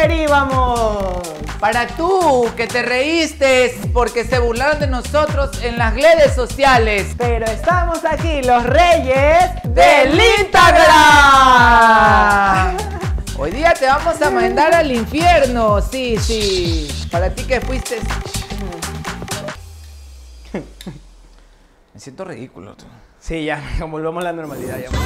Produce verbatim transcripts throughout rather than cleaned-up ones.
derivábamos. Para tú, que te reíste porque se burlaron de nosotros en las redes sociales. Pero estamos aquí, los reyes del Instagram. Hoy día te vamos a mandar al infierno. Sí, sí. Para ti que fuiste... Me siento ridículo. Tú. Sí, ya, volvamos a la normalidad. Ya.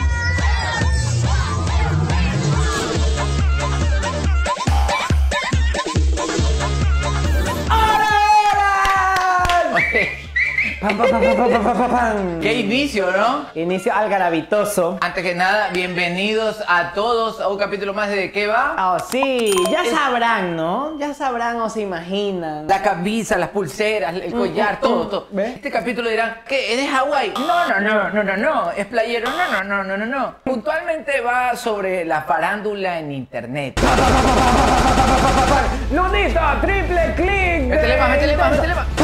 Pam, pam, pam, pam, pam, pam, pam. Qué inicio, ¿no? Inicio algarabitoso. Antes que nada, bienvenidos a todos a un capítulo más de ¿De qué va? Oh, sí, ya sabrán, ¿no? Ya sabrán o se imaginan. La camisa, las pulseras, el collar, todo, todo. ¿Ves? Este capítulo dirán, ¿qué? ¿Es de Hawái? No, no, no, no, no, no. ¿Es playero? No, no, no, no, no, no. Puntualmente va sobre la farándula en internet. ¡Lunita! ¡Triple click! Métele más, métele más, métele más.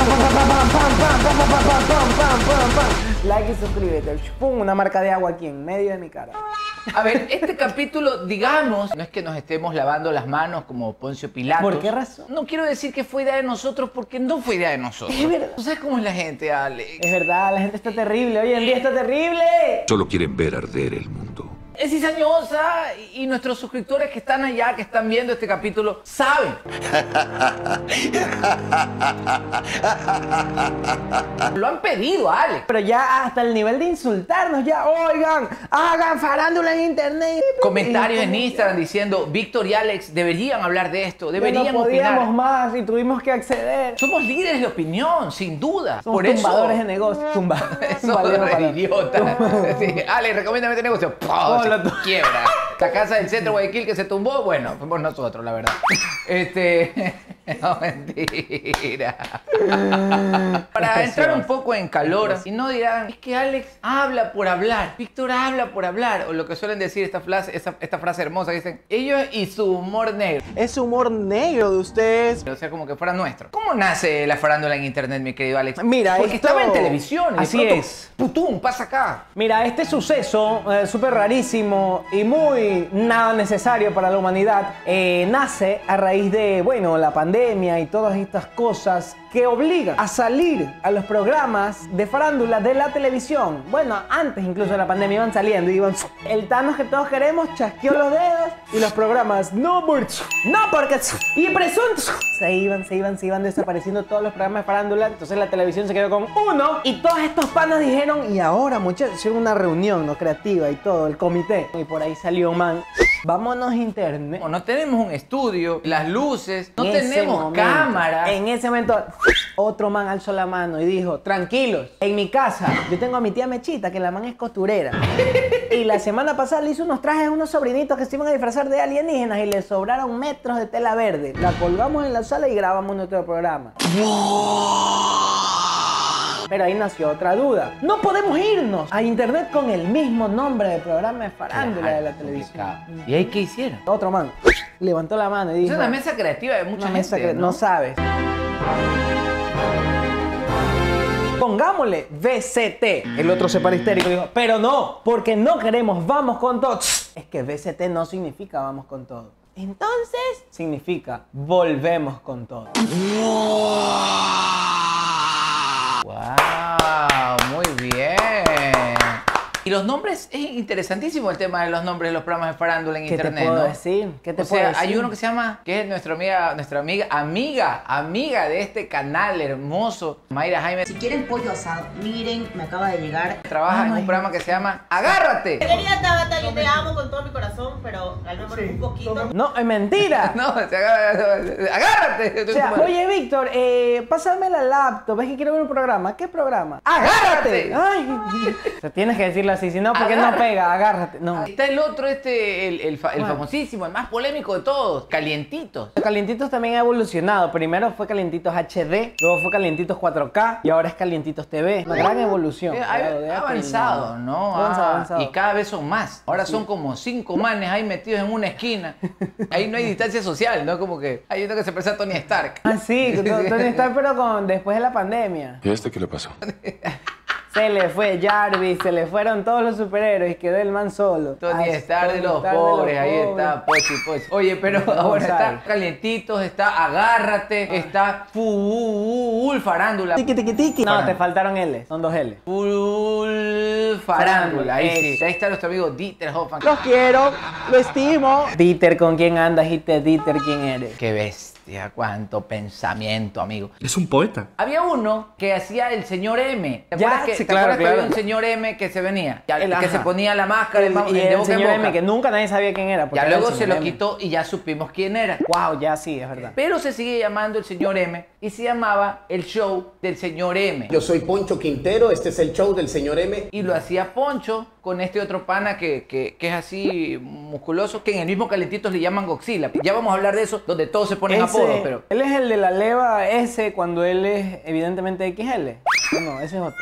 Like y suscríbete. Pum, una marca de agua aquí en medio de mi cara. A ver, este capítulo, digamos, no es que nos estemos lavando las manos como Poncio Pilato. ¿Por qué razón? No quiero decir que fue idea de nosotros porque no fue idea de nosotros. Es verdad. ¿Tú sabes cómo es la gente, Alex? Es verdad, la gente está terrible. Hoy en día está terrible. Solo quieren ver arder el mundo. Es cizañosa y nuestros suscriptores que están allá, que están viendo este capítulo, saben. Lo han pedido, Alex. Pero ya hasta el nivel de insultarnos, ya, oigan, hagan farándula en internet. Comentarios en Instagram diciendo, Víctor y Alex deberían hablar de esto, deberían ya no podíamos opinar. más y tuvimos que acceder. Somos líderes de opinión, sin duda. Somos Por eso... tumbadores de negocio. Tumba. Eso es idiota. Sí. Alex, recomiéndame este negocio. ¡Pum! Se quiebra. La casa del centro Guayaquil que se tumbó, bueno, fuimos nosotros, la verdad. Este... No, mentira. Para entrar un poco en calor, y no dirán, es que Alex habla por hablar, Víctor habla por hablar, o lo que suelen decir esta frase, esta, esta frase hermosa, dicen, ellos y su humor negro. Es humor negro de ustedes. O sea, como que fuera nuestro. ¿Cómo nace la farándula en internet, mi querido Alex? Mira, porque esto... estaba en televisión. Así pronto, es. Putum, pasa acá. Mira, este suceso eh, súper rarísimo y muy nada necesario para la humanidad eh, nace a raíz de, bueno, la pandemia y todas estas cosas que obligan a salir a los programas de farándula de la televisión. Bueno, antes incluso de la pandemia iban saliendo y iban... El Thanos que todos queremos chasqueó los dedos y los programas no por... No porque... Y presunto... Se iban, se iban, se iban desapareciendo todos los programas de farándula. Entonces la televisión se quedó con uno y todos estos panas dijeron, y ahora muchachos, hicieron una reunión no creativa y todo, el comité. Y por ahí salió un man. Vámonos a internet. No tenemos un estudio, las luces, no En tenemos momento, cámaras. En ese momento, otro man alzó la mano y dijo, tranquilos, en mi casa yo tengo a mi tía Mechita, que la man es costurera. Y la semana pasada le hizo unos trajes a unos sobrinitos que se iban a disfrazar de alienígenas y le sobraron metros de tela verde. La colgamos en la sala y grabamos nuestro programa. Pero ahí nació otra duda. No podemos irnos a internet con el mismo nombre de programa de farándula de la televisión. ¿Y ahí qué hicieron? Otro man levantó la mano y dijo... Es una mesa creativa de mucha Una mesa gente, que ¿no? no sabes. Pongámosle V C T. El otro se para histérico y dijo, pero no, porque no queremos vamos con todo. Es que V C T no significa vamos con todo. Entonces, significa volvemos con todo. ¡Wow! Muy bien. Y los nombres, es interesantísimo el tema de los nombres de los programas de farándula en ¿Qué internet, te puedo ¿no? decir? ¿Qué te o puedo sea, decir? hay uno que se llama, que es nuestra amiga, nuestra amiga, amiga, amiga de este canal hermoso, Mayra Jaime. Si quieren pollo asado, miren, me acaba de llegar. Trabaja en un programa que se llama Agárrate. Querida Tabata, yo te amo con todo mi corazón, pero al menos un poquito. No, es mentira. No, se agarra, agárrate. O sea, oye, Víctor, eh, pásame la laptop, es que quiero ver un programa. ¿Qué programa? ¡Agárrate! Ay, o sea, tienes que decirlo así, si no, porque Agárrate. no pega, agárrate. No. Está el otro, este, el, el, fa- el Bueno. famosísimo, el más polémico de todos, Calientitos. Calientitos también ha evolucionado. Primero fue Calientitos H D, luego fue Calientitos cuatro K y ahora es Calientitos T V. Una gran evolución. Sí, ha, Claro, de ha Apple, avanzado, ¿no? Ha avanzado, Ah, avanzado. Y cada vez son más. Ahora son como cinco manes ahí metidos en una esquina. Ahí no hay distancia social, ¿no? Como que hay uno que se presenta Tony Stark. Ah, sí, Tony Stark, pero con, después de la pandemia. ¿Y a este qué le pasó? Se le fue Jarvis, se le fueron todos los superhéroes, quedó el man solo. Tony Ay, Stark de Tony los Stark de pobres, los ahí pobres. está, Pochi, Pochi. Oye, pero ahora está Calientitos, está Agárrate, está Full Farándula. Tiki, tiki, tiki. No, te faltaron L, son dos L. Full Farándula, ahí sí. Ahí está nuestro amigo Dieter Hoffmann. Los quiero, lo estimo. Dieter, ¿con quién andas? Y te Dieter, ¿quién eres? Qué bestia, cuánto pensamiento, amigo. Es un poeta. Había uno que hacía el señor M. ¿Te Ya, acuerdas, que, sí, ¿te claro, acuerdas que claro. había un señor M que se venía? Ya, El- que ajá. se ponía la máscara, el, ma- y el de el boca en señor boca. M, que nunca nadie sabía quién era. porque Ya era el luego se señor lo M. quitó y ya supimos quién era. Wow, ya sí, es verdad. Pero se sigue llamando el señor M y se llamaba el show del señor M. Yo soy Poncho Quintero, este es el show del señor M. Y lo hacía Poncho con este otro pana que, que, que es así musculoso, que en el mismo Calentitos le llaman Godzilla. Ya vamos a hablar de eso, donde todos se ponen Ese- apodos, pero... Él es el de la leva S cuando él es evidentemente X L. No, no, ese es otro.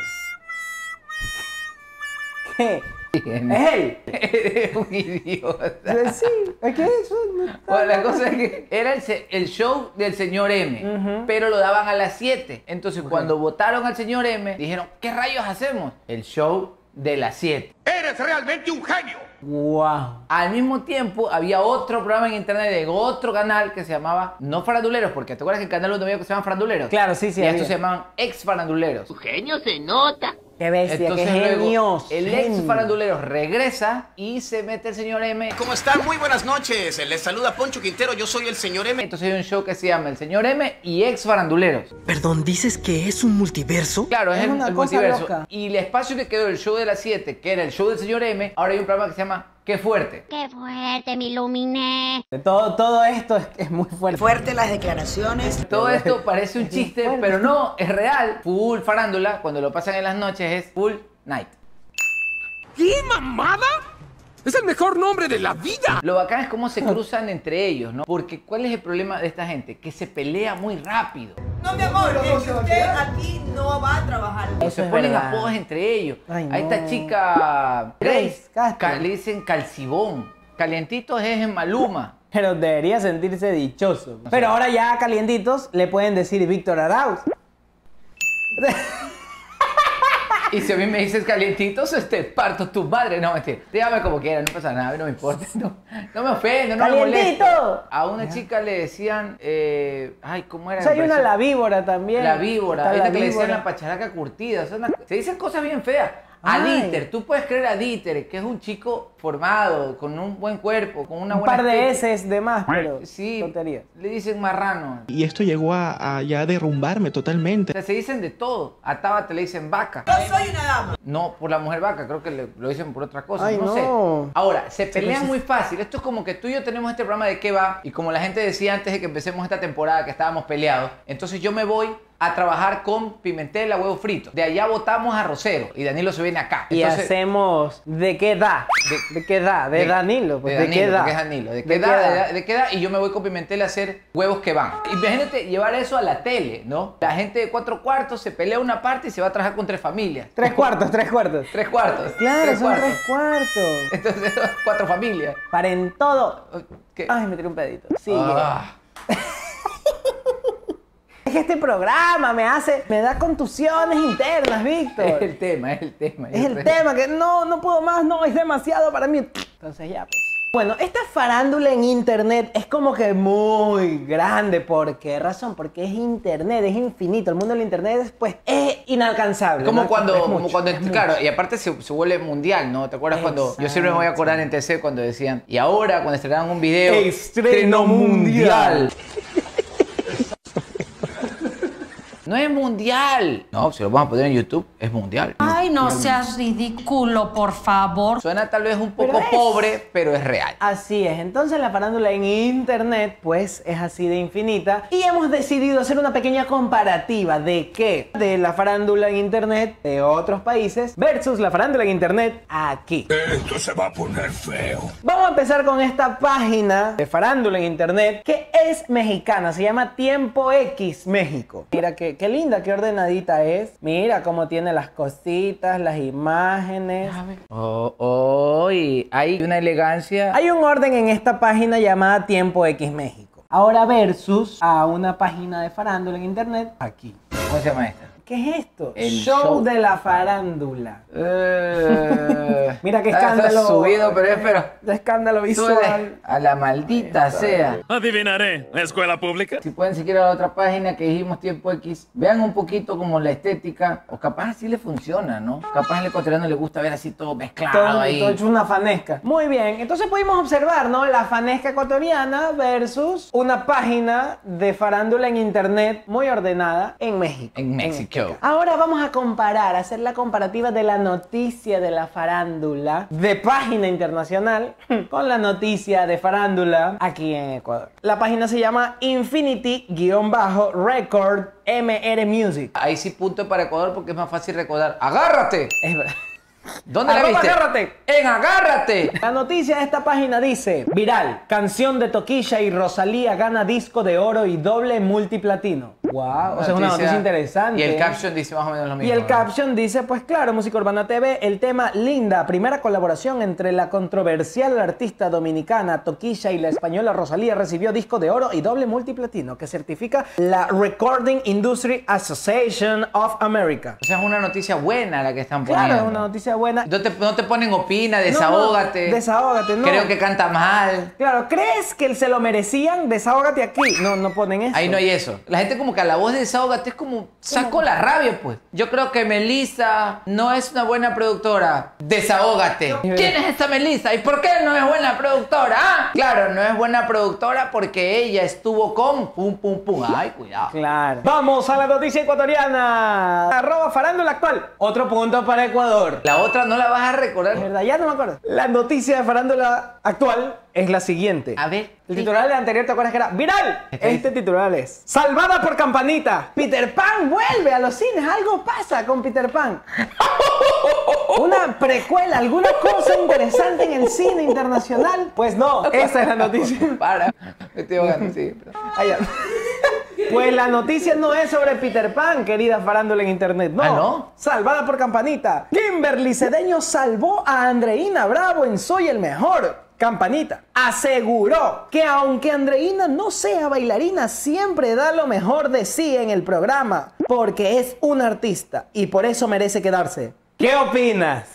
¿Qué? ¿Es él? Eres un idiota. Sí, es que eso no está Bueno, la mal. cosa es que era el, se- el show del señor M, pero lo daban a las siete. Entonces, cuando votaron al señor M, dijeron, ¿qué rayos hacemos? El show de las siete. ¡Eres realmente un genio! Wow. Al mismo tiempo, había otro programa en internet de otro canal que se llamaba No Faranduleros, porque ¿te acuerdas que el canal donde había que se llaman Faranduleros? Claro, sí, sí, Y había. estos se llamaban Ex Faranduleros. Genio se nota. Qué bestia, Entonces qué luego, genios. el Ex Faranduleros regresa y se mete el señor M. ¿Cómo están? Muy buenas noches. Les saluda Poncho Quintero, yo soy el señor M. Entonces hay un show que se llama El Señor M y Ex Faranduleros. Perdón, ¿dices que es un multiverso? Claro, es, Es el, una el cosa multiverso. loca. Y el espacio que quedó del show de las siete, que era el show del señor M, ahora hay un programa que se llama Qué Fuerte. Qué fuerte, me iluminé. Todo, todo esto es, es muy fuerte. Fuerte las declaraciones. Todo esto parece un chiste, fuerte. pero no, es real. Full Farándula, cuando lo pasan en las noches, es Full Night. ¿Qué mamada? Es el mejor nombre de la vida. Lo bacán es cómo se cruzan entre ellos, ¿no? Porque ¿cuál es el problema de esta gente? Que se pelea muy rápido. No, mi amor, es que usted aquí no va a trabajar. O Eso se es ponen verdad. apodos entre ellos. Ay, a esta no. chica Grace Grace, Castro. ca- le dicen Calcibón. Calientitos es en Maluma. Pero debería sentirse dichoso. Pero ahora ya calientitos le pueden decir Víctor Arauz. Y si a mí me dices calientitos, este, parto tu madre. No, mentira. Dígame como quieras, no pasa nada, no me importa. No, no me ofendo, no me ¡Calientito! molesta. A una chica le decían, eh, ay, ¿cómo era? O sea, hay Me una pareció- la víbora también. La víbora, Está hay la una que le decían víbora. la pacharaca curtida. O sea, una- se dicen cosas bien feas. A Ay. Dieter, tú puedes creer a Dieter, que es un chico formado, con un buen cuerpo, con una Un buena par de estética. S de más, pero Sí, tonterías. le dicen marrano. Y esto llegó a, a ya derrumbarme O totalmente. sea, se dicen de todo. A Tabata le dicen vaca. Yo soy una dama. No por la mujer vaca, creo que le- lo dicen por otra cosa, Ay, no, no. sé. Ahora, se pelean pues, muy fácil. Esto es como que tú y yo tenemos este programa de qué va, y como la gente decía antes de que empecemos esta temporada que estábamos peleados, entonces yo me voy a trabajar con Pimentel a huevo frito. De allá votamos a Rosero y Danilo se viene acá. Y Entonces, hacemos ¿de qué da? De- ¿De, qué da? De, Danilo, pues, de ¿de, Danilo, qué da? porque es Danilo. ¿De qué da? ¿De, de qué da? Y yo me voy con Pimentel a hacer huevos que van. Imagínate llevar eso a la tele, ¿no? La gente de cuatro cuartos se pelea una parte y se va a trabajar con tres familias. Tres cuartos, tres cuartos. Tres cuartos. Claro, tres son cuartos. tres cuartos. Entonces, cuatro familias. Paren todo. ¿Qué? Ay, me tiré un pedito. Sigue. Ah. Es que este programa me hace, me da contusiones internas, Es Víctor. el tema, es el tema. Es el tema que no, no puedo más, no, es demasiado para mí. Entonces ya, pues. Bueno, esta farándula en internet es como que muy grande. ¿Por qué razón? Porque es internet, es infinito. El mundo del internet es, pues, es inalcanzable. Como ¿no? cuando, Es como mucho, cuando es mucho. claro, y aparte se, se vuelve mundial, ¿no? ¿Te acuerdas cuando, yo siempre me voy a acordar en T C cuando decían, y ahora cuando estrenaban un video, Estreno mundial. No es mundial. No, si lo vamos a poner en YouTube, es mundial. Ay, no seas ridículo, por favor. Suena tal vez un poco Pero es- pobre, pero es real. Así es, entonces la farándula en internet pues es así de infinita y hemos decidido hacer una pequeña comparativa de qué, de la farándula en internet de otros países versus la farándula en internet aquí. Esto se va a poner feo. Vamos a empezar con esta página de farándula en internet que es mexicana, se llama Tiempo X México. Mira qué, qué linda, qué ordenadita es. Mira cómo tiene las cositas, las imágenes. Oh, oh, y hay una elegancia. Hay un orden en esta página llamada Tiempo X México. Ahora versus a una página de farándula en internet aquí. ¿Cómo se llama esta? ¿Qué es esto? El show, show de la farándula. Eh, Mira qué está- está escándalo. subido, pero es, pero- De escándalo visual. Sube a la maldita sea. Adivinaré. ¿Escuela pública? Si pueden seguir a la otra página que dijimos Tiempo X, vean un poquito como la estética, o capaz así le funciona, ¿no? Capaz al ecuatoriano le gusta ver así todo mezclado Todo, ahí. todo hecho una fanesca. Muy bien, entonces pudimos observar, ¿no? La fanesca ecuatoriana versus una página de farándula en internet muy ordenada en México. En México. Ahora vamos a comparar, a hacer la comparativa de la noticia de la farándula de página internacional con la noticia de farándula aquí en Ecuador. La página se llama Infinity-Record M R Music. Ahí sí punto para Ecuador porque es más fácil recordar. ¡Agárrate! Es verdad. ¿Dónde la Arroba viste? agárrate. ¡En Agárrate! La noticia de esta página dice: viral, canción de Toquilla y Rosalía gana disco de oro y doble multiplatino. Wow, o sea, es una noticia interesante. Y el caption dice más o menos lo mismo. Y el ¿no? caption dice, pues claro, Música Urbana T V, el tema Linda, primera colaboración entre la controversial artista dominicana Toquilla y la española Rosalía, recibió disco de oro y doble multiplatino que certifica la Recording Industry Association of America. O sea, es una noticia buena la que están poniendo. Claro, es una noticia buena. No te, no te ponen opina, No, no, desahógate. desahógate, no. Creo que canta mal. Claro, ¿crees que se lo merecían? Desahógate aquí. No, no ponen eso. Ahí no hay eso. La gente como que a la voz de desahógate es como saco la rabia, pues. Yo creo que Melissa no es una buena productora. Desahógate. ¿Quién es esta Melissa? ¿Y por qué no es buena productora? Ah, claro, no es buena productora porque ella estuvo con pum pum pum. Ay, cuidado. Claro. Vamos a la noticia ecuatoriana. Arroba farándula actual. Otro punto para Ecuador. La otra no la vas a recordar. Es verdad, ya no me acuerdo. La noticia de farándula actual es la siguiente. A ver. El titular del anterior, ¿te acuerdas que era viral? Este titular es: salvada por campanita. Peter Pan vuelve a los cines. Algo pasa con Peter Pan. Una precuela, alguna cosa interesante en el cine internacional. Pues no, esa es la noticia. Para. Me estoy ahogando, sí. Ah, ya. Pues la noticia no es sobre Peter Pan, querida farándula en internet. No. ¿Ah, no? Salvada por campanita. Kimberly Cedeño salvó a Andreina Bravo en Soy el Mejor. Campanita aseguró que aunque Andreina no sea bailarina, siempre da lo mejor de sí en el programa, porque es una artista y por eso merece quedarse. ¿Qué opinas?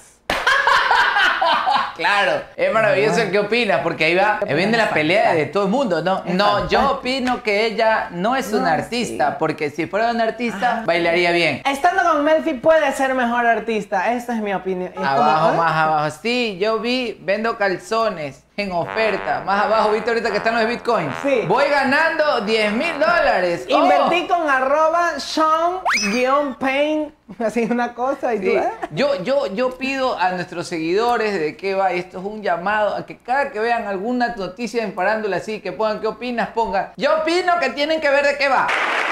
Claro, es maravilloso. ¿Qué opinas? Porque ahí va, ahí viene la pelea de todo el mundo, ¿no? No, yo opino que ella no es una artista, porque si fuera una artista, bailaría bien. Estando con Melfi puede ser mejor artista, esta es mi opinión. Es Abajo, como, ¿eh? más abajo. Sí, yo vi, vendo calzones en oferta. Más abajo, ¿viste ahorita que están los bitcoins? Sí. Voy ganando diez mil dólares. ¡Oh! Invertí con arroba Sean-Pain, así una cosa y Sí. tú, ¿eh? Yo, yo, yo pido a nuestros seguidores de qué va, y esto es un llamado a que cada que vean alguna noticia en farándula así, que pongan qué opinas, pongan yo opino que tienen que ver de qué va.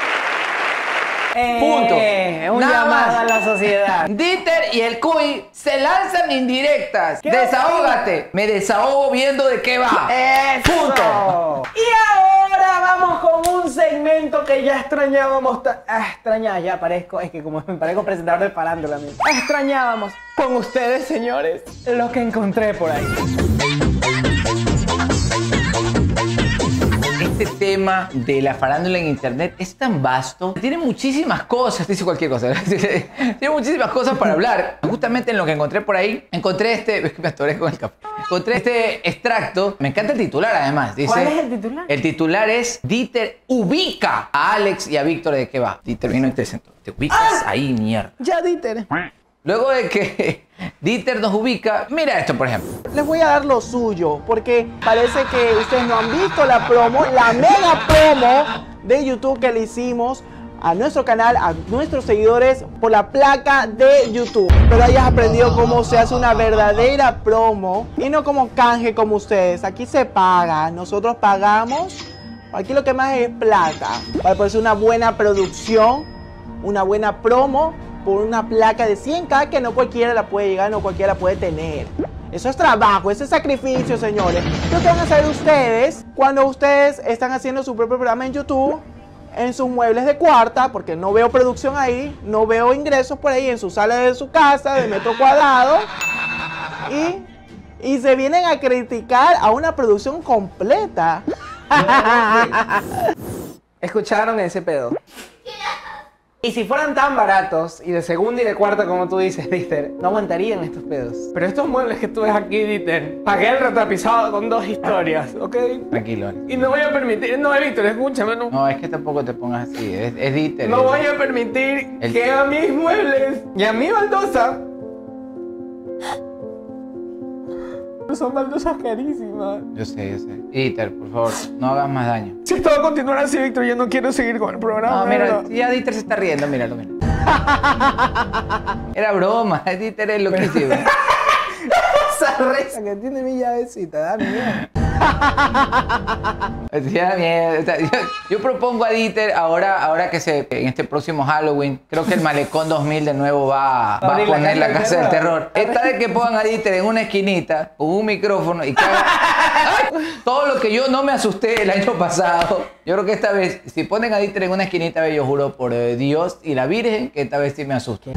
Eh, Punto. Un Nada llamado más. a la sociedad. Dieter y el Cuy se lanzan indirectas. ¿Qué Desahógate. Me desahogo viendo de qué va. ¡Eso! Punto. Y ahora vamos con un segmento que ya extrañábamos. ta- Ah, extrañaba, ya parezco, es que como me parezco presentador de farándula. amigo. Ah, extrañábamos con ustedes, señores, lo que encontré por ahí. Este tema de la farándula en internet es tan vasto. Tiene muchísimas cosas. Dice cualquier cosa. Tiene muchísimas cosas para hablar. Justamente en lo que encontré por ahí, encontré este... Es que me atoré con el café. Encontré este extracto. Me encanta el titular, además. Dice, ¿Cuál es el titular? El titular es: Dieter ubica a Alex y a Víctor de qué va. Dieter vino y te sentó. Te ubicas ¡Ah! ahí, mierda. Ya, Dieter. Luego de que Dieter nos ubica, mira esto, por ejemplo. Les voy a dar lo suyo, porque parece que ustedes no han visto la promo, la mega promo de YouTube que le hicimos a nuestro canal, a nuestros seguidores por la placa de YouTube. Pero hayas aprendido cómo se hace una verdadera promo y no como canje como ustedes. Aquí se paga, nosotros pagamos. Aquí lo que más es plata para poder hacer una buena producción, una buena promo por una placa de cien K que no cualquiera la puede llegar, no cualquiera la puede tener. Eso es trabajo, eso es sacrificio, señores. ¿Qué van a hacer ustedes cuando ustedes están haciendo su propio programa en YouTube? En sus muebles de cuarta, porque no veo producción ahí, no veo ingresos por ahí en su sala de su casa, de metro cuadrado. Y, y se vienen a criticar a una producción completa. ¿Escucharon ese pedo? Y si fueran tan baratos y de segunda y de cuarta como tú dices, Dieter, no aguantarían estos pedos. Pero estos muebles que tú ves aquí, Dieter, pagué el retapizado con dos historias, ¿ok? Tranquilo. Y no voy a permitir, no, Víctor, escúchame, no. No, es que tampoco te pongas así, es, es Dieter. No es... voy a permitir el... que a mis muebles y a mi baldosa... Son baldosas carísimas. Yo sé, yo sé. Dieter, por favor, no hagas más daño. Si esto va a continuar así, Víctor, yo no quiero seguir con el programa. No, mira, no. ya Dieter se está riendo, míralo, mira. Era broma, Dieter es loquísimo. Esa risa que tiene mi llavecita, da miedo. Ya, miedo. O sea, yo, yo propongo a Dieter, ahora, ahora que se, en este próximo Halloween, creo que el Malecón dos mil de nuevo va, va a poner la Casa del Terror. Esta vez que pongan a Dieter en una esquinita, con un micrófono y que haga todo lo que yo no me asusté el año pasado. Yo creo que esta vez, si ponen a Dieter en una esquinita, yo juro por Dios y la Virgen, que esta vez sí me asusto.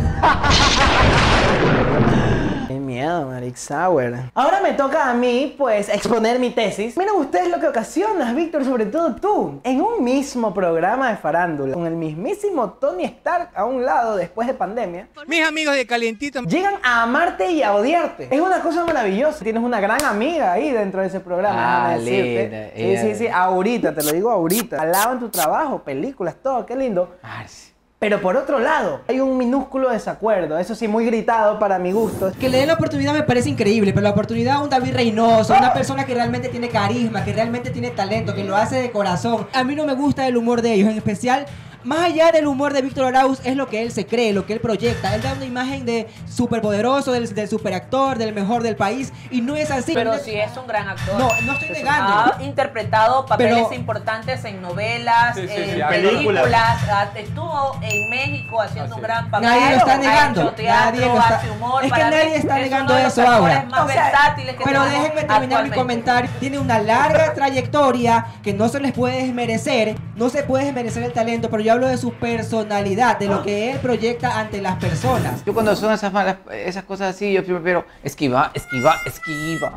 Qué miedo, Maric Sauer. Ahora me toca a mí, pues, exponer mi tesis. Miren ustedes lo que ocasionas, Víctor, sobre todo tú. En un mismo programa de farándula, con el mismísimo Tony Stark a un lado después de pandemia. Mis amigos de Calientito llegan a amarte y a odiarte. Es una cosa maravillosa. Tienes una gran amiga ahí dentro de ese programa. Ah, decirte. linda. Sí, Ella... sí, sí. Ahorita, te lo digo ahorita. Alaban tu trabajo, películas, todo. Qué lindo. Ah, sí. Pero por otro lado, hay un minúsculo desacuerdo, eso sí, muy gritado para mi gusto. Que le den la oportunidad me parece increíble, pero la oportunidad a un David Reynoso, una persona que realmente tiene carisma, que realmente tiene talento, que lo hace de corazón. A mí no me gusta el humor de ellos, en especial... Más allá del humor de Víctor Arauz, es lo que él se cree, lo que él proyecta. Él da una imagen de superpoderoso, del, del superactor, del mejor del país, y no es así. Pero sí es un gran actor. No, no estoy negando. Ha interpretado papeles Pero... importantes en novelas, sí, sí, en sí, películas. películas. Estuvo en México haciendo un gran papel. Nadie lo está negando. Ha hecho teatro, Nadie lo está... hace humor. Es que Para nadie mí está es negando uno de eso los ahora. actores más O sea, versátiles que pero tenemos déjenme terminar mi comentario. Tiene una larga trayectoria que no se les puede desmerecer. No se puede desmerecer el talento, pero yo hablo de su personalidad, de lo que él proyecta ante las personas. Yo cuando son esas malas, esas cosas así, yo primero esquiva, esquiva, esquiva.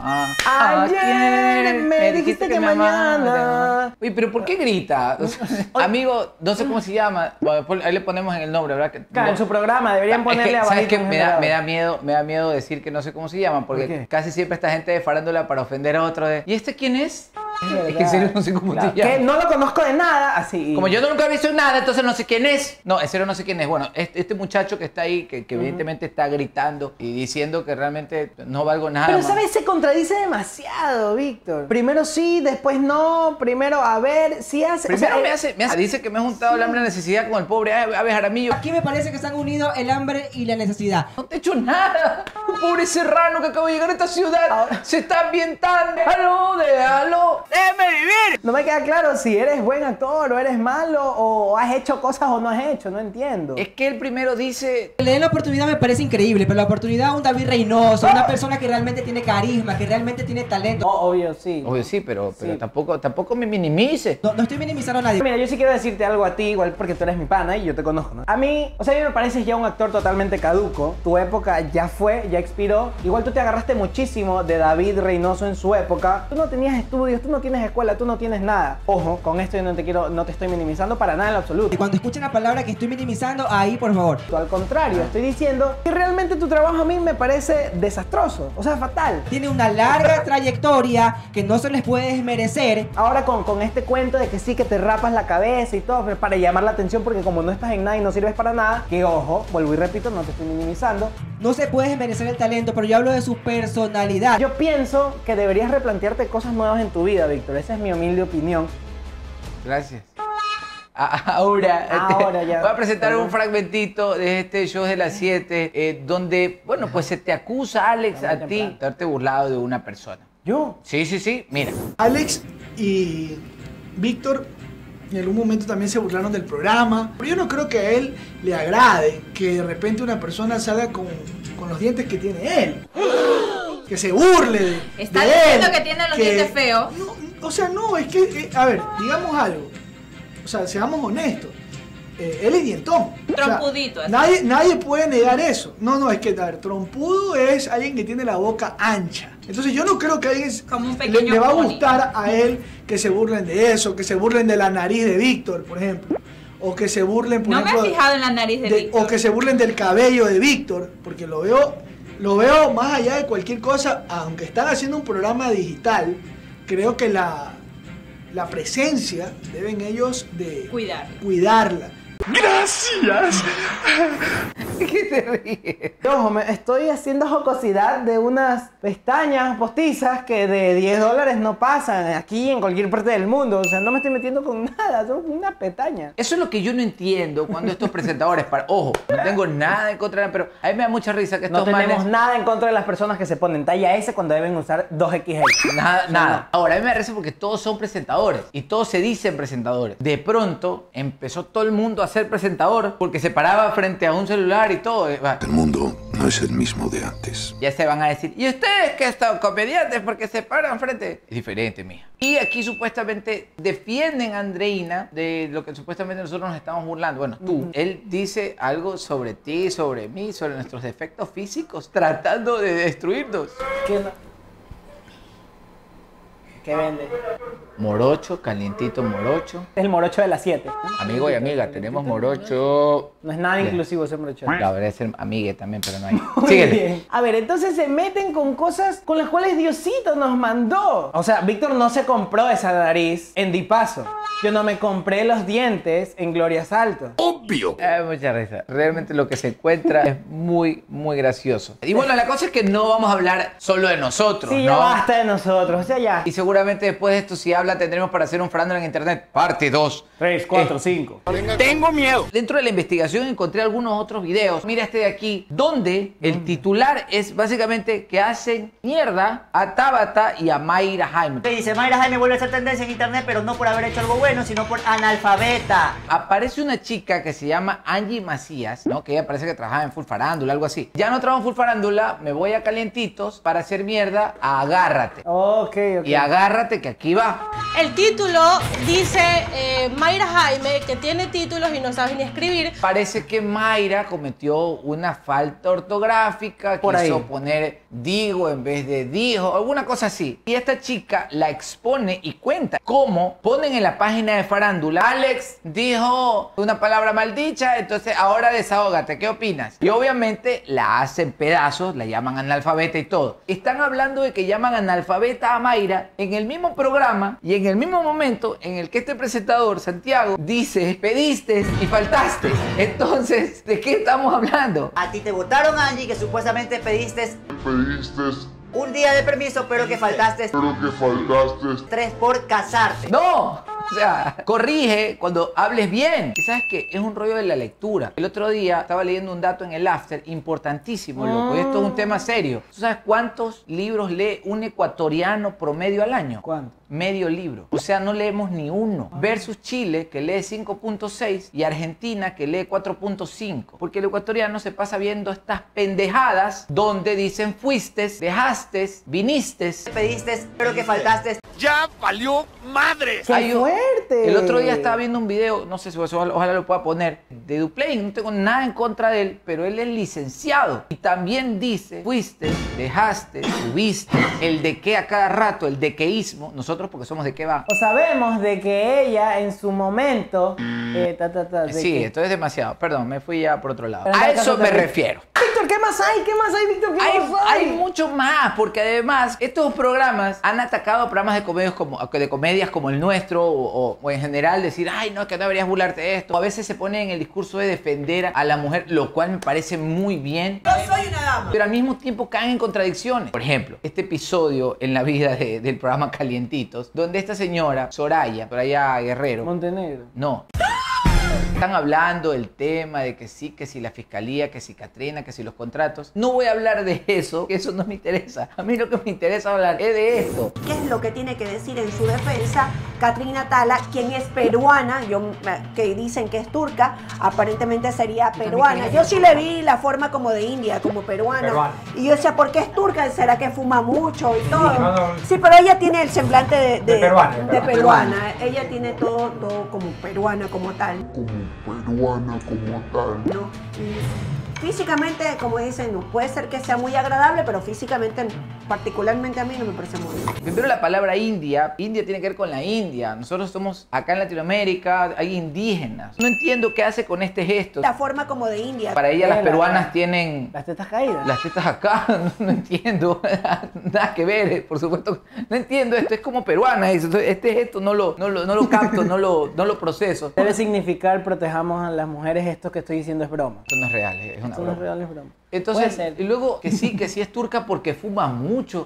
Ayer me dijiste que mañana. Uy, pero ¿por qué grita? O sea, amigo, no sé cómo se llama. Ahí le ponemos en el nombre, ¿verdad? Que, claro, en su programa deberían ponerle a ¿sabes qué? Me da, me da miedo, me da miedo decir que no sé cómo se llama, porque ¿por casi siempre esta gente de farándula para ofender a otro de, ¿y este quién es? Es, es que en serio no sé cómo claro, te llamas. Que no lo conozco de nada, así. Como yo no nunca he visto nada, entonces no sé quién es. No, en serio no sé quién es. Bueno, este, este muchacho que está ahí, que, que uh-huh. evidentemente está gritando y diciendo que realmente no valgo nada. Pero, más. ¿sabes? Se contradice demasiado, Víctor. Primero sí, después no. Primero, a ver, sí hace... Primero o sea, me, hace, me hace... Dice que me he juntado sí. el hambre y la necesidad con el pobre Aves Jaramillo. Aquí me parece que están unidos el hambre y la necesidad. No te he hecho nada. Un pobre serrano que acaba de llegar a esta ciudad. Ahora... se está ambientando. ¡Aló, déjalo! ¡Déjame vivir! No me queda claro si eres buen actor o eres malo o has hecho cosas o no has hecho, no entiendo. Es que él primero dice... Que le den la oportunidad me parece increíble, pero la oportunidad a un David Reynoso, una persona que realmente tiene carisma, que realmente tiene talento. Oh, obvio, sí. Obvio, sí, pero, pero sí. Tampoco, tampoco me minimice. No, no estoy minimizando a nadie. Mira, yo sí quiero decirte algo a ti, igual porque tú eres mi pana y yo te conozco, ¿no? A mí, o sea, a mí me pareces ya un actor totalmente caduco. Tu época ya fue, ya expiró. Igual tú te agarraste muchísimo de David Reynoso en su época. Tú no tenías estudios, tú no tienes escuela, tú no tienes nada. Ojo, con esto yo no te quiero, no te estoy minimizando para nada en lo absoluto. Y cuando escuchen la palabra que estoy minimizando, ahí por favor. Tú, al contrario, estoy diciendo que realmente tu trabajo a mí me parece desastroso, o sea, fatal. Tiene una larga trayectoria que no se les puede desmerecer. Ahora con, con este cuento de que sí, que te rapas la cabeza y todo, pero para llamar la atención porque como no estás en nada y no sirves para nada, que ojo, vuelvo y repito, no te estoy minimizando. No se puede desmerecer el talento, pero yo hablo de su personalidad. Yo pienso que deberías replantearte cosas nuevas en tu vida, Víctor. Esa es mi humilde opinión. Gracias. Ahora, Ahora ya. voy a presentar Perdón. un fragmentito de este show de las siete, eh, donde, bueno, pues se te acusa, Alex, a ti de haberte burlado de una persona. ¿Yo? Sí, sí, sí, mira. Alex y Víctor en algún momento también se burlaron del programa, pero yo no creo que a él le agrade que de repente una persona salga con, con los dientes que tiene él. Que se burle de, Está de diciendo él, que tiene los que, dientes feos. No, o sea, no, es que, eh, a ver, digamos algo. O sea, seamos honestos. Eh, él es dientón. Trompudito. O sea, nadie, nadie puede negar eso. No, no, es que, a ver, trompudo es alguien que tiene la boca ancha. Entonces yo no creo que a alguien Como un le, le va a pony. gustar a él que se burlen de eso, que se burlen de la nariz de Víctor, por ejemplo. o que se burlen, por No ejemplo, me he fijado en la nariz de, de- Víctor. o que se burlen del cabello de Víctor, porque lo veo, lo veo más allá de cualquier cosa, aunque están haciendo un programa digital, creo que la, la presencia deben ellos de Cuidar. cuidarla. Gracias. ¿Qué te ríes? Ojo, me estoy haciendo jocosidad de unas pestañas postizas que de diez dólares no pasan aquí en cualquier parte del mundo. O sea, no me estoy metiendo con nada, son una pestaña. Eso es lo que yo no entiendo cuando estos presentadores, para, ojo, no tengo nada en contra, pero a mí me da mucha risa que estos No tenemos manes... nada en contra de las personas que se ponen talla S cuando deben usar dos equis ele. Nada, nada. Ahora, a mí me da risa porque todos son presentadores y todos se dicen presentadores. De pronto empezó todo el mundo a ser presentador porque se paraba frente a un celular y todo. El mundo no es el mismo de antes. Ya se van a decir, ¿y ustedes qué están comediantes porque se paran frente? Es diferente, mija. Y aquí supuestamente defienden a Andreina de lo que supuestamente nosotros nos estamos burlando. Bueno, tú, él dice algo sobre ti, sobre mí, sobre nuestros defectos físicos, tratando de destruirnos. ¿Qué, no? ¿Qué vende? Morocho, calientito morocho. Es el morocho de las siete. Amigo y amiga, tenemos morocho. No es nada inclusivo ese morocho. La verdad es ser amigue también, pero no hay. Muy Síguele. bien. A ver, entonces se meten con cosas con las cuales Diosito nos mandó. O sea, Víctor no se compró esa nariz en Dipaso. Yo no me compré los dientes en Gloria Salto. Obvio. Ay, mucha risa. Realmente lo que se encuentra es muy, muy gracioso. Y bueno, la cosa es que no vamos a hablar solo de nosotros, Sí, ¿no? ya basta de nosotros. O sea, ya. Y seguramente después de esto, si habla, tendremos para hacer un farándula en internet. Parte dos. tres, cuatro, cinco. Tengo miedo. Dentro de la investigación encontré algunos otros videos. Mira este de aquí, donde el titular es básicamente que hacen mierda a Tabata y a Mayra Jaime. Que dice, Mayra Jaime vuelve a ser tendencia en internet, pero no por haber hecho algo bueno, sino por analfabeta. Aparece una chica que se llama Angie Macías, ¿no? Que ella parece que trabajaba en Full Farándula, algo así. Ya no trabajo en Full Farándula, me voy a Calientitos para hacer mierda a Agárrate. Ok, ok. Y agárrate que aquí va. El título dice eh, Mayra Jaime, que tiene títulos y no sabe ni escribir. Parece que Mayra cometió una falta ortográfica, Por quiso ahí. poner digo en vez de dijo, alguna cosa así. Y esta chica la expone y cuenta cómo ponen en la página de Farándula, Alex dijo una palabra maldicha, entonces ahora desahógate, ¿qué opinas? Y obviamente la hacen pedazos, la llaman analfabeta y todo. Están hablando de que llaman analfabeta a Mayra en el mismo programa y en el mismo momento en el que este presentador, Santiago, dice pediste y faltaste. Entonces, ¿de qué estamos hablando? A ti te votaron, Angie, que supuestamente pediste Pediste, un día de permiso, pero que faltaste pero que faltaste. tres por casarte. ¡No! O sea, corrige cuando hables bien. Y sabes que es un rollo de la lectura. El otro día estaba leyendo un dato en el After importantísimo, loco. Y esto es un tema serio. ¿Tú sabes cuántos libros lee un ecuatoriano promedio al año? ¿Cuánto? Medio libro. O sea, no leemos ni uno. Versus Chile, que lee cinco punto seis, y Argentina, que lee cuatro punto cinco. Porque el ecuatoriano se pasa viendo estas pendejadas donde dicen fuiste, dejaste, viniste. Pediste, pero que faltaste. ¡Ya valió madre! ¡Qué Hay un- fuerte! El otro día estaba viendo un video, no sé si ojalá, ojalá lo pueda poner, de Duplay. No tengo nada en contra de él, pero él es licenciado. Y también dice, fuiste, dejaste, tuviste, el de qué a cada rato, el de queísmo. Nosotros porque somos de qué va. O sabemos de que ella en su momento... eh, ta, ta, ta, de Sí, que- esto es demasiado. Perdón, me fui ya por otro lado. Pero en A tal caso eso me te- refiero. Víctor, ¿qué más hay? ¿Qué más hay, Víctor? ¿Qué Hay, más hay? hay mucho más, porque además estos programas han atacado programas de comedias como, de comedias como el nuestro, o, o- o en general decir, ay, no, que no deberías burlarte de esto. A veces se pone en el discurso de defender a la mujer, lo cual me parece muy bien. Yo soy una dama. Pero al mismo tiempo caen en contradicciones. Por ejemplo, este episodio en la vida de- del programa Calientitos, donde esta señora, Soraya, Soraya Guerrero, Montenegro. no. Están hablando del tema de que sí, que si la fiscalía, que si Catrina, que si los contratos. No voy a hablar de eso, que eso no me interesa. A mí lo que me interesa hablar es de esto. ¿Qué es lo que tiene que decir en su defensa Catrina Tala, quien es peruana, yo, que dicen que es turca, aparentemente sería peruana? Yo sí le vi la forma como de India, como peruana. Peruana. Y yo decía, ¿por qué es turca? ¿Será que fuma mucho y todo? no, no. Sí, pero ella tiene el semblante de, de- De peruana, de de peruana. peruana. Ella tiene todo, todo como peruana, como tal. Como peruana como tal. ¿No? Y físicamente, como dicen, no puede ser que sea muy agradable, pero físicamente, particularmente a mí, no me parece muy bien. Primero la palabra India. India tiene que ver con la India. Nosotros somos acá en Latinoamérica, hay indígenas. No entiendo qué hace con este gesto. La forma como de India. Para ella las peruanas tienen... Las tetas caídas. Las tetas acá, no, no entiendo. Nada que ver, por supuesto. No entiendo esto, es como peruana. Este gesto no lo, no lo, no lo capto, no lo, no lo proceso. Debe significar protejamos a las mujeres, esto que estoy diciendo es broma. Esto no es real, es una Esto broma. no es real, es broma. Entonces, y luego que sí, que sí es turca porque fuma mucho.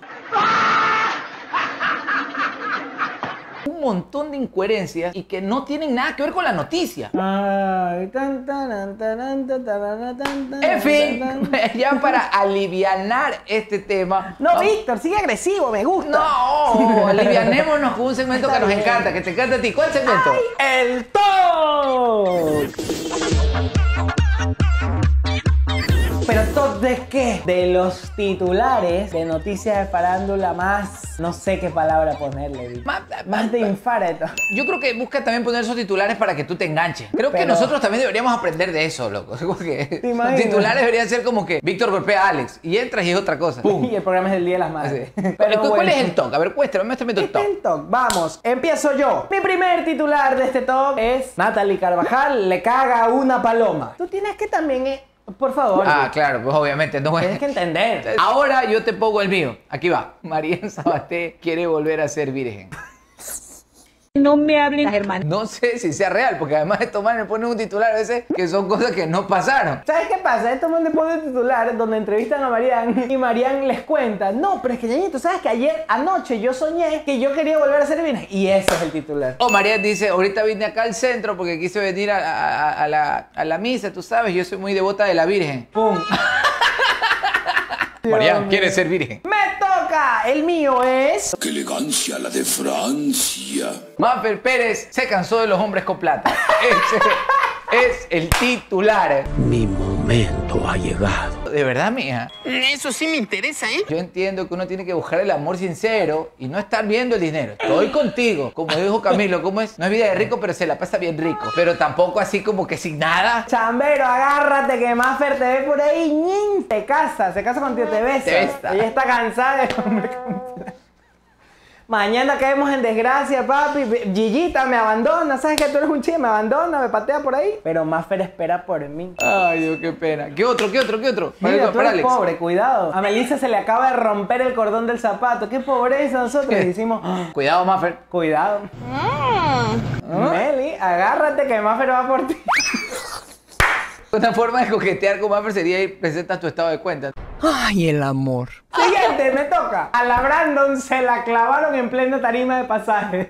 Un montón de incoherencias y que no tienen nada que ver con la noticia. Ay, tan, tan, tan, tan, tan, tan, En fin, ya para alivianar este tema. No, vamos... Víctor, sigue agresivo, me gusta. No, alivianémonos con un segmento que nos encanta, que te encanta a ti. ¿Cuál segmento? Ay, el talk. ¿Pero top de qué? De los titulares de noticias de farándula más... No sé qué palabra ponerle, Víctor. Más, más de infarto. Yo creo que busca también poner esos titulares para que tú te enganches. Creo Pero... que nosotros también deberíamos aprender de eso, loco. Porque los titulares deberían ser como que Víctor golpea a Alex y entras y es otra cosa. ¡Pum! Y el programa es el Día de las Madres. Sí. Pero ¿Cuál bueno. es el talk? A ver, cuéntame, muéstrame tu talk. El talk. Vamos, empiezo yo. Mi primer titular de este talk es Natalie Carvajal le caga a una paloma. Tú tienes que también... Eh, por favor. Ah, claro, pues obviamente. No, tienes que entender. Ahora yo te pongo el mío. Aquí va. María Sabaté quiere volver a ser virgen. No me hablen las hermanas. No sé si sea real, porque además estos manes me ponen un titular a veces que son cosas que no pasaron. ¿Sabes qué pasa? Estos manes ponen un titular donde entrevistan a Marianne y Marianne les cuenta, no, pero es que Ñañito, ¿sabes que ayer anoche yo soñé que yo quería volver a ser virgen? Y ese es el titular. O Marianne dice, ahorita vine acá al centro porque quise venir a, a, a, la, a la misa, tú sabes, yo soy muy devota de la Virgen. ¡Pum! Marianne quiere ser virgen. ¡Me toca! El mío es... ¡Qué elegancia la de Francia! Maffer Pérez se cansó de los hombres con plata. Ese es el titular. Mi momento ha llegado. De verdad, mija. Eso sí me interesa, ¿eh? Yo entiendo que uno tiene que buscar el amor sincero y no estar viendo el dinero. Estoy contigo. Como dijo Camilo, ¿cómo es? No es vida de rico, pero se la pasa bien rico. Pero tampoco así como que sin nada. Chambero, agárrate que Maffer te ve por ahí. ñin, te casa, se casa contigo, te besa. Te besa. Ella está cansada de hombre con plata. Mañana caemos en desgracia, papi. Gigita me abandona. ¿Sabes que tú eres un chico? Me abandona, me patea por ahí. Pero Maffer espera por mí. Ay, Dios, qué pena. ¿Qué otro, qué otro, qué otro? Mira, para, tú para eres Alex. pobre, cuidado. A Melissa se le acaba de romper el cordón del zapato. Qué pobreza nosotros. Le decimos, oh, cuidado, Maffer. Cuidado. Mm. Meli, agárrate que Maffer va por ti. Una forma de coquetear con Maffer sería ir, presentas tu estado de cuenta. Ay, el amor. Siguiente, me toca. A la Brandon se la clavaron en plena tarima de pasaje.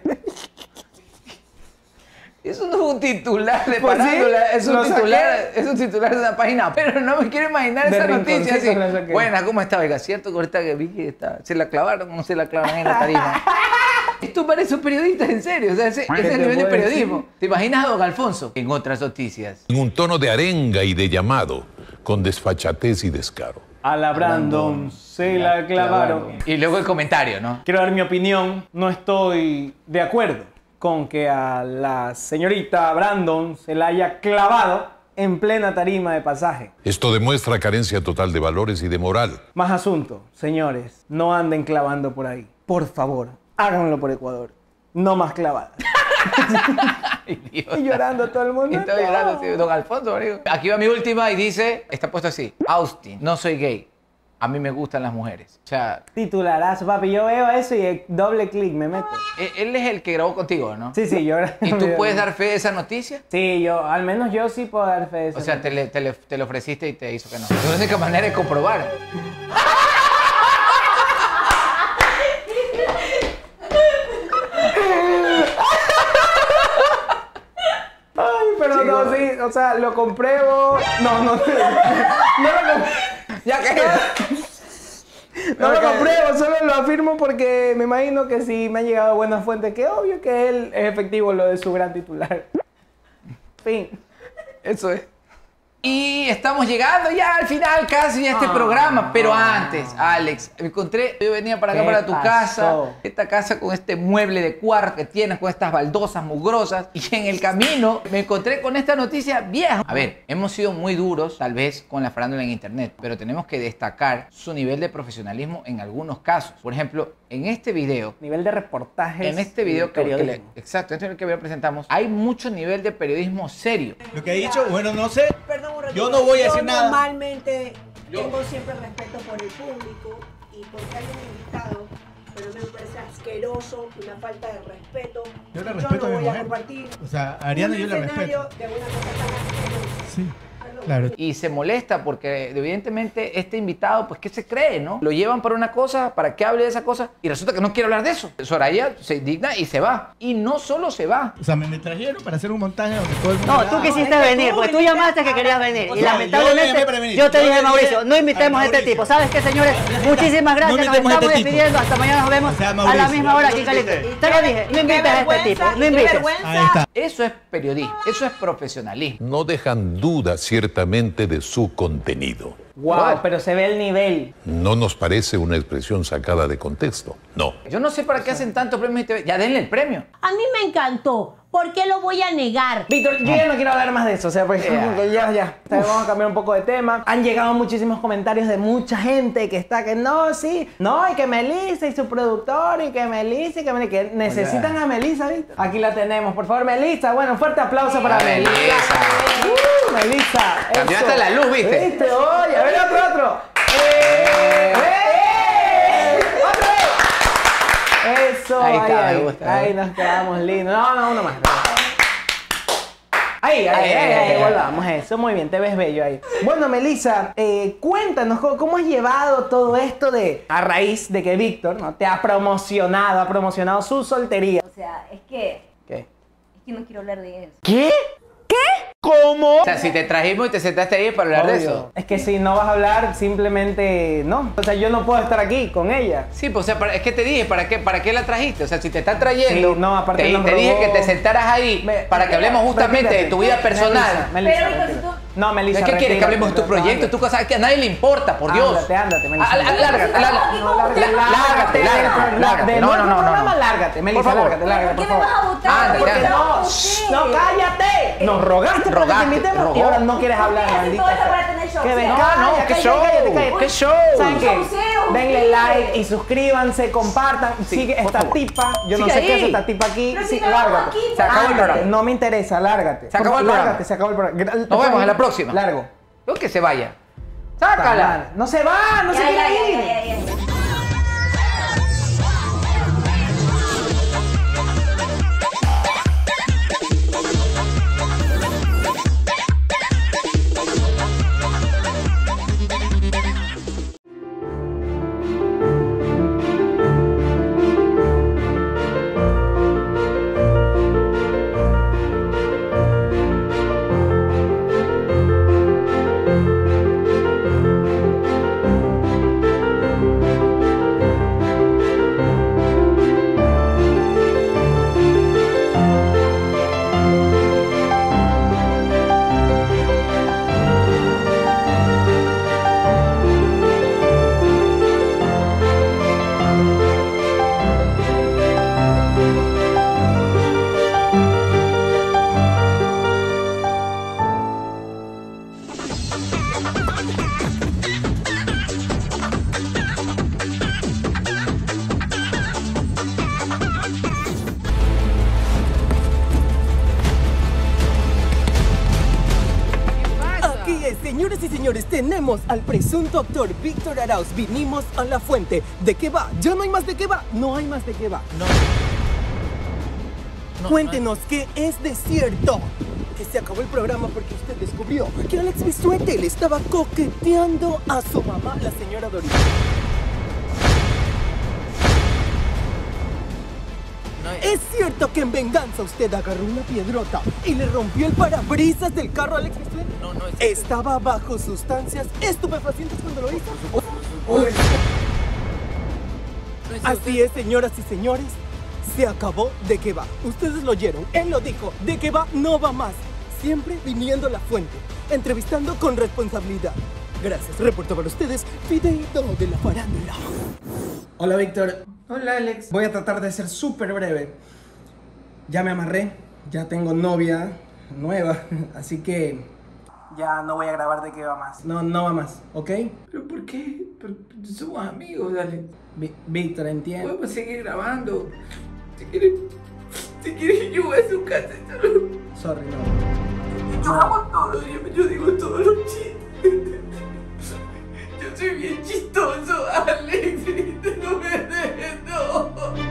Eso no es un titular de Pues farándula, sí, es un lo titular, saqué. es un titular de una página. Pero no me quiero imaginar De esa noticia así. rinconcito lo saqué. Buena, ¿cómo está? Oiga, ¿cierto que ahorita que vi que está, se la clavaron o no se la clavaron en la tarima? Esto parece un periodista, en serio. O sea, ese, ese es el nivel de periodismo. ¿Te imaginas a don Alfonso? En otras noticias. En un tono de arenga y de llamado, con desfachatez y descaro. A la Brandon se la clavaron. Y luego el comentario, ¿no? Quiero dar mi opinión. No estoy de acuerdo con que a la señorita Brandon se la haya clavado en plena tarima de pasaje. Esto demuestra carencia total de valores y de moral. Más asunto, señores, no anden clavando por ahí. Por favor, háganlo por Ecuador. No más clavadas. Y llorando todo el mundo. Y estaba llorando, sí, don Alfonso, amigo. Aquí va mi última y dice, está puesto así, Austin, no soy gay. A mí me gustan las mujeres. O sea... Titularazo, papi. Yo veo eso y doble clic me meto. Él es el que grabó contigo, ¿no? Sí, sí, yo... ¿Y tú puedes dar fe de esa noticia? Sí, yo, al menos yo sí puedo dar fe de esa O sea, noticia. te le, te, le, te le ofreciste y te hizo que no. La única manera es comprobar. Ay, pero Chico. no, sí, o sea, lo compruebo. No, no, no lo compruebo. Ya que No lo compruebo, solo lo afirmo porque me imagino que si me han llegado buenas fuentes, que obvio que él es efectivo lo de su gran titular. Fin. Eso es. Y estamos llegando ya al final casi de este ah, programa. Pero antes, Alex, me encontré, yo venía para acá, para tu pasó? casa, esta casa con este mueble de cuarto que tienes, con estas baldosas mugrosas. Y en el camino me encontré con esta noticia vieja. A ver, hemos sido muy duros, tal vez, con la farándula en internet, pero tenemos que destacar su nivel de profesionalismo en algunos casos. Por ejemplo, en este video... Nivel de reportajes. En este video que, que le, exacto, en este video que hoy presentamos, hay mucho nivel de periodismo serio. Lo que he dicho, bueno, no sé. Perdón, yo no voy a decir nada. Normalmente yo. tengo siempre respeto por el público y porque hay un invitado, pero me parece asqueroso, una falta de respeto. Yo le respeto yo no a mi voy mujer. a compartir. O sea, a Ariana yo la respeto. De una cosa tan asquerosa. Sí. Claro. Y se molesta porque evidentemente este invitado, pues, ¿qué se cree, no? Lo llevan para una cosa, para que hable de esa cosa, y resulta que no quiere hablar de eso. Soraya se indigna y se va. Y no solo se va. O sea, me, me trajeron para hacer un montaje donde todo el mundo... No, tú quisiste no, venir, porque tú llamaste que querías venir. Y lamentablemente, yo, yo te dije, Mauricio, no invitemos a este tipo. ¿Sabes qué, señores? Muchísimas gracias, nos estamos este despidiendo. Hasta mañana nos vemos, o sea, a la misma hora aquí en Calito. Te lo dije, no invites a este tipo, no invites. Eso es periodismo, eso es profesionalismo. No dejan duda ciertamente de su contenido. Wow, wow, pero se ve el nivel. No nos parece una expresión sacada de contexto, no. Yo no sé para qué hacen tantos premios y T V. Ya denle el premio. A mí me encantó. ¿Por qué lo voy a negar? Víctor, yo ya no quiero hablar más de eso. O sea, pues yeah. ya, ya. Vamos a cambiar un poco de tema. Han llegado muchísimos comentarios de mucha gente que está que no, sí, no, y que Melissa y su productor, y que Melissa y que, Melissa, que necesitan Oye. a Melissa, Víctor. Aquí la tenemos. Por favor, Melissa. Bueno, un fuerte aplauso para Melissa. Uh, Melissa. Cambió hasta la luz, ¿viste? ¿Viste? Oye, a ver otro, otro. ¡Eh! ¡Eh! ¡Otra vez! Eso, ahí, ahí, está, ahí, me gusta, ahí nos quedamos lindos. No, no, uno más. Ahí, ahí, ahí, ahí, ahí, volvamos, eso, muy bien, te ves bello ahí. Bueno, Melissa, eh, cuéntanos, ¿cómo, ¿cómo has llevado todo esto de, a raíz de que Víctor, ¿no? te ha promocionado, ha promocionado su soltería? O sea, es que... ¿Qué? Es que no quiero hablar de eso. ¿Qué? ¿Qué? ¿Cómo? O sea, si te trajimos y te sentaste ahí para hablar Obvio. de eso. Es que si no vas a hablar, simplemente no. O sea, yo no puedo estar aquí con ella. Sí, pues, o sea, es que te dije, ¿para qué, ¿para qué la trajiste? O sea, si te están trayendo, sí, no, aparte te, te dije que te sentaras ahí me, para que hablemos justamente de tu vida personal. Melissa, Melissa, Pero, si tú... No, Melissa, ¿qué quieres? Que hablemos de tu proyecto, tu cosa, que a nadie le importa, por Dios. Ándate, ándate, Melissa. Lárgate, lárgate, lárgate, lárgate. No, no, no, no. Lárgate, Melissa, lárgate, lárgate, por favor. ¿Por qué me vas a votar? Porque no, no, cállate. Nos rogaste para que te invitemos y ahora no quieres hablar, maldita. Que venga, no, qué show, qué show. ¿Saben qué? Denle like y suscríbanse, compartan. Sigue esta tipa. Yo no sé qué es esta tipa aquí. Sí, lárgate. Se acabó el programa. No me interesa, lárgate. Se acabó el programa. Lárgate, se acabó el programa. Nos vemos en la próxima. Largo. No, que se vaya. Sácala. No se va, no se quiere ir. Señoras y señores, tenemos al presunto actor Víctor Arauz. Vinimos a la fuente. ¿De qué va? ¿Ya no hay más de qué va? No hay más de qué va. No. no Cuéntenos no. qué es de cierto. Que se acabó el programa porque usted descubrió que Alex Bisuete le estaba coqueteando a su mamá, la señora Dorita. ¿Es cierto que en venganza usted agarró una piedrota y le rompió el parabrisas del carro a Alex Bisuete? No, no es ¿Estaba bajo sustancias estupefacientes cuando lo hizo? Oh, oh, no Así es, señoras y señores, se acabó de qué va. Ustedes lo oyeron, él lo dijo, de qué va no va más. siempre viniendo a la fuente, entrevistando con responsabilidad. Gracias, reporto para ustedes, Fideito de la farándula. Hola Víctor. Hola Alex. Voy a tratar de ser súper breve. Ya me amarré, ya tengo novia nueva, así que ya no voy a grabar de qué va más. No, no va más, ¿ok? ¿Pero por qué? Pero somos amigos, dale. Vi- Víctor, entiendo. Podemos seguir grabando. Si quieres, si quieres yo voy a su casa. Sorry, no. Yo hago todo, yo, yo digo todos los chistes. Yo soy bien chistoso, Alex. No me dejes, no.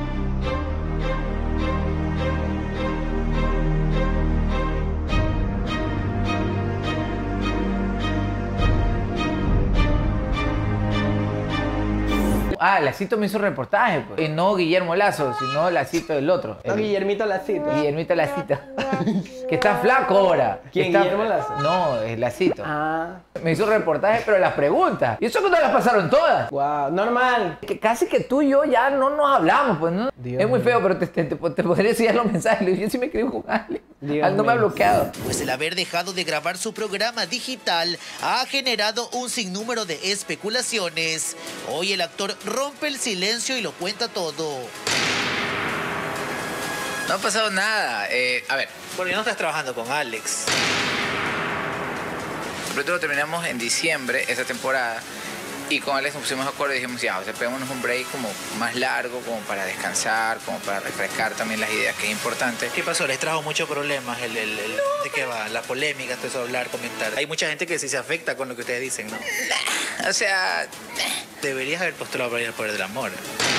Ah, Lacito me hizo reportaje, pues. Y no Guillermo Lazo, sino Lacito del otro. No, El- Guillermito Lacito. Guillermito Lacito. Que está flaco ahora. ¿Quién, Está- Guillermo Lazo? No, es Lacito. Ah. Me hizo reportaje, pero las preguntas. Y eso que no las pasaron todas. Wow, normal. Que casi que tú y yo ya no nos hablamos, pues, ¿no? Dios es muy mío. feo, pero te, te, te, te podría enseñar los mensajes. Yo sí me escribo con Ale. Dios Ale no me ha mío. bloqueado. Pues el haber dejado de grabar su programa digital ha generado un sinnúmero de especulaciones. Hoy el actor rompe el silencio y lo cuenta todo. No ha pasado nada. Eh, a ver, Bueno, ya no estás trabajando con Alex. nosotros lo terminamos en diciembre, esa temporada. Y con Alex nos pusimos de acuerdo y dijimos, ya, o sea, peguémonos un break como más largo, como para descansar, como para refrescar también las ideas, que es importante. ¿Qué pasó? ¿Les trajo muchos problemas? El, el, el- ¿De qué va? La polémica, todo eso, hablar, comentar. Hay mucha gente que sí se afecta con lo que ustedes dicen, ¿no? O sea, Deberías haber postulado para ir al poder del amor.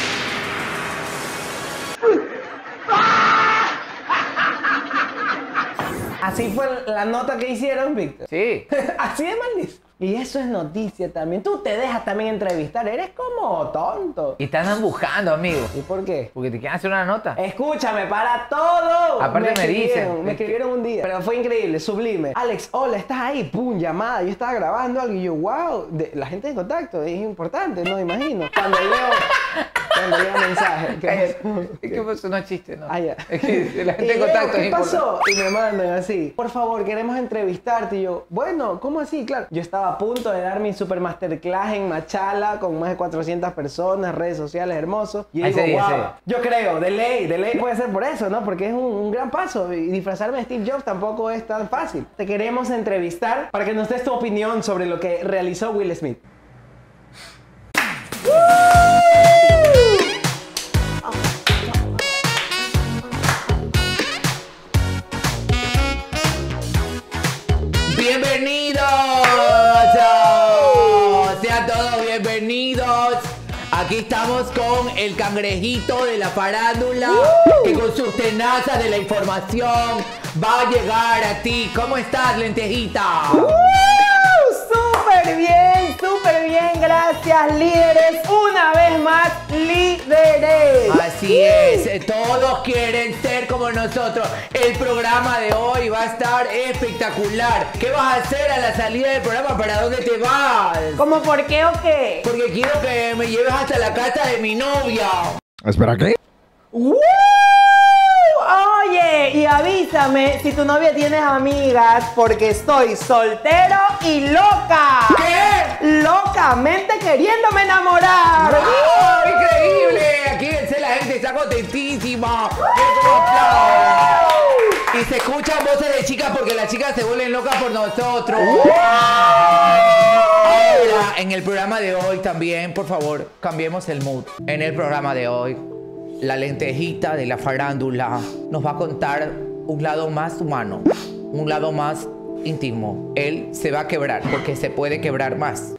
Así fue la nota que hicieron, Víctor. sí. Así de maldito. Y eso es noticia también. Tú te dejas también entrevistar. Eres como tonto. Y te andan buscando, amigo. ¿Y por qué? Porque te quieren hacer una nota. Escúchame, para todo. Aparte me escribieron, dicen, Me es que- escribieron un día. Pero fue increíble, sublime. Alex, hola, ¿estás ahí? Pum, llamada. Yo estaba grabando algo y yo, wow. de- la gente en contacto es importante, no me imagino. Cuando leo, cuando leo mensajes. ¿Qué pasó? Es que pues, no es chiste, ¿no? Ah, ya. Es que la gente Y en yo, contacto ¿qué es pasó? Y me mandan así, por favor, queremos entrevistarte. Y yo, bueno, ¿cómo así? Claro. Yo estaba a punto de dar mi super masterclass en Machala con más de cuatrocientas personas, redes sociales hermosos. Y Ahí digo, se dice. wow. Yo creo, de ley, de ley puede ser por eso, ¿no? Porque es un, un gran paso. Y disfrazarme de Steve Jobs tampoco es tan fácil. Te queremos entrevistar para que nos des tu opinión sobre lo que realizó Will Smith. ¡Bienvenidos! Sean todos bienvenidos. Aquí estamos con el cangrejito de la farándula que con sus tenazas de la información va a llegar a ti. ¿Cómo estás, lentejita? ¡Uh! Súper bien, súper bien, gracias líderes, una vez más líderes. Así es, todos quieren ser como nosotros. El programa de hoy va a estar espectacular. ¿Qué vas a hacer a la salida del programa? ¿Para dónde te vas? ¿Cómo por qué o qué? Porque quiero que me lleves hasta la casa de mi novia. ¿Espera qué? ¡Uh! Oye, y avísame si tu novia tienes amigas porque estoy soltero y loca. ¿Qué? Locamente queriéndome enamorar. ¡Oh, increíble! Aquí en C la gente está contentísima. Y se escuchan voces de chicas porque las chicas se vuelven locas por nosotros. Ahora, en el programa de hoy también, por favor, cambiemos el mood. En el programa de hoy, la lentejita de la farándula nos va a contar un lado más humano, un lado más íntimo. Él se va a quebrar porque se puede quebrar más.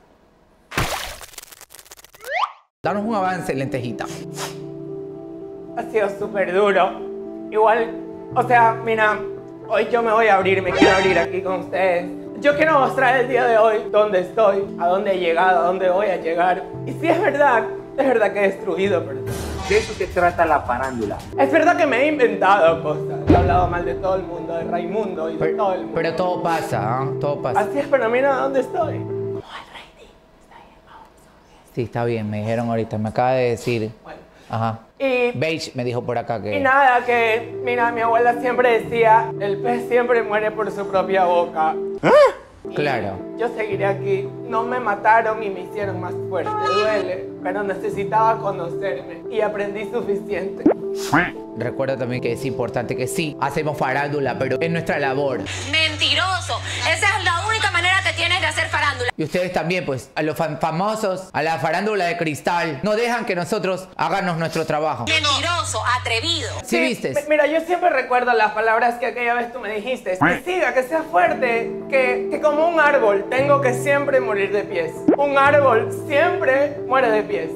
Danos un avance, lentejita. Ha sido súper duro. Igual, o sea, mira, hoy yo me voy a abrir, me quiero abrir aquí con ustedes. Yo quiero mostrar el día de hoy dónde estoy, a dónde he llegado, a dónde voy a llegar. Y si es verdad, es verdad que he destruido personas. De eso se trata la farándula. Es verdad que me he inventado cosas. He hablado mal de todo el mundo, de Raimundo y de todo el mundo. Pero todo pasa, ¿eh? Todo pasa. Así es, pero mira dónde estoy. Sí, está bien, me dijeron ahorita, me acaba de decir. Bueno, Ajá. Y, Beige me dijo por acá que... y nada, que, mira, mi abuela siempre decía, el pez siempre muere por su propia boca. Claro. Yo seguiré aquí. No me mataron y me hicieron más fuerte. Duele, pero necesitaba conocerme y aprendí suficiente. Recuerda también que es importante que sí, hacemos farándula, pero es nuestra labor. Mentiroso. Esa es la única manera que tienes de hacer farándula. Y ustedes también, pues, a los fam famosos, a la farándula de cristal, no dejan que nosotros hagamos nuestro trabajo. Mentiroso, atrevido. ¿Sí, sí vistes? Mira, yo siempre recuerdo las palabras que aquella vez tú me dijiste. Que siga, que sea fuerte, que, que como un árbol tengo que siempre morir de pies. Un árbol siempre muere de pies.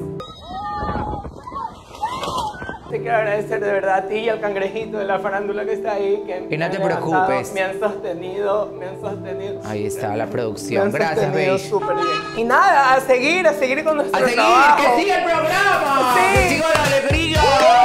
Te quiero agradecer de verdad a ti y al cangrejito de la farándula que está ahí. Que y no te me han levantado, preocupes. Me han sostenido, me han sostenido. Ahí está la producción. Me han Gracias, sostenido Beige. súper bien. Y nada, a seguir, a seguir con nuestro ¡A seguir! trabajo. ¡Que siga el programa! ¡Sí! ¡Que siga la alegría!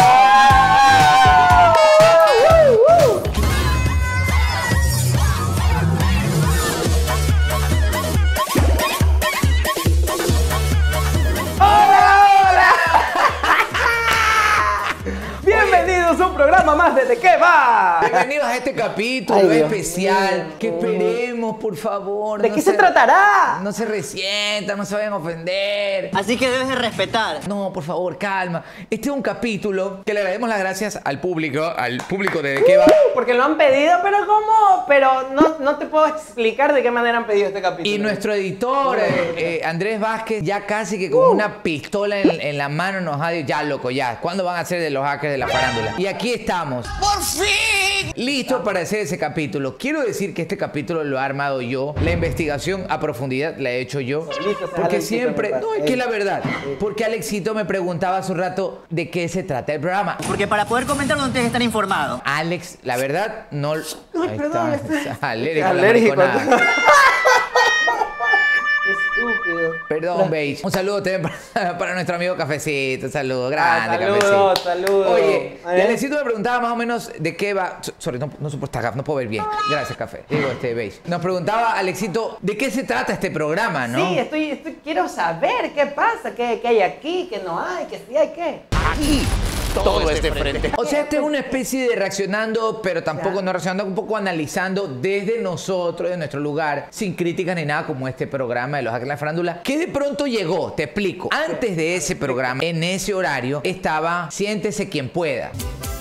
Bienvenidos a un programa más de ¿De qué va? Bienvenidos a este capítulo Ay, Dios especial. mío. Que esperemos, por favor. ¿De no qué se tratará? No se resientan, no se vayan a ofender. Así que debes de respetar. No, por favor, calma. Este es un capítulo que le agradecemos las gracias al público, al público de ¿De qué va? Porque lo han pedido, pero ¿cómo? Pero no, no te puedo explicar de qué manera han pedido este capítulo. Y nuestro editor, eh, eh, Andrés Vázquez, ya casi que con Uh. una pistola en, en la mano nos ha dicho, ya loco, ya, ¿cuándo van a ser de los hackers de la farándula? Y aquí estamos. ¡Por fin! Listo para hacer ese capítulo. Quiero decir que este capítulo lo he armado yo. La investigación a profundidad la he hecho yo. Porque siempre... No, es que es la verdad. Porque Alexito me preguntaba hace un rato de qué se trata el programa. Porque para poder comentar no tienes que estar informado. Alex, la verdad, no... Ahí perdón, está. estoy- Está alérgico a la Alérgico. mariconada. Estúpido. Perdón, Beige. Un saludo también para, para nuestro amigo Cafecito. Un saludo grande, Ah, saludos, Cafecito. saludos. Oye, y ¿Eh? Alexito me preguntaba más o menos de qué va... So- Sorry, no, no soporto acá, no puedo ver bien. Gracias, Café. Digo, este, Beige. Nos preguntaba, Alexito, ¿de qué se trata este programa, no? Sí, estoy, estoy, quiero saber qué pasa, qué, qué hay aquí, qué no hay, qué sí hay, qué. Aquí. Todo este frente. O sea, este es una especie de reaccionando, pero tampoco no reaccionando, un poco analizando desde nosotros, de nuestro lugar, sin críticas ni nada, como este programa de los hackers de la farándula, que de pronto llegó, te explico. Antes de ese programa, en ese horario, estaba Siéntese Quien Pueda.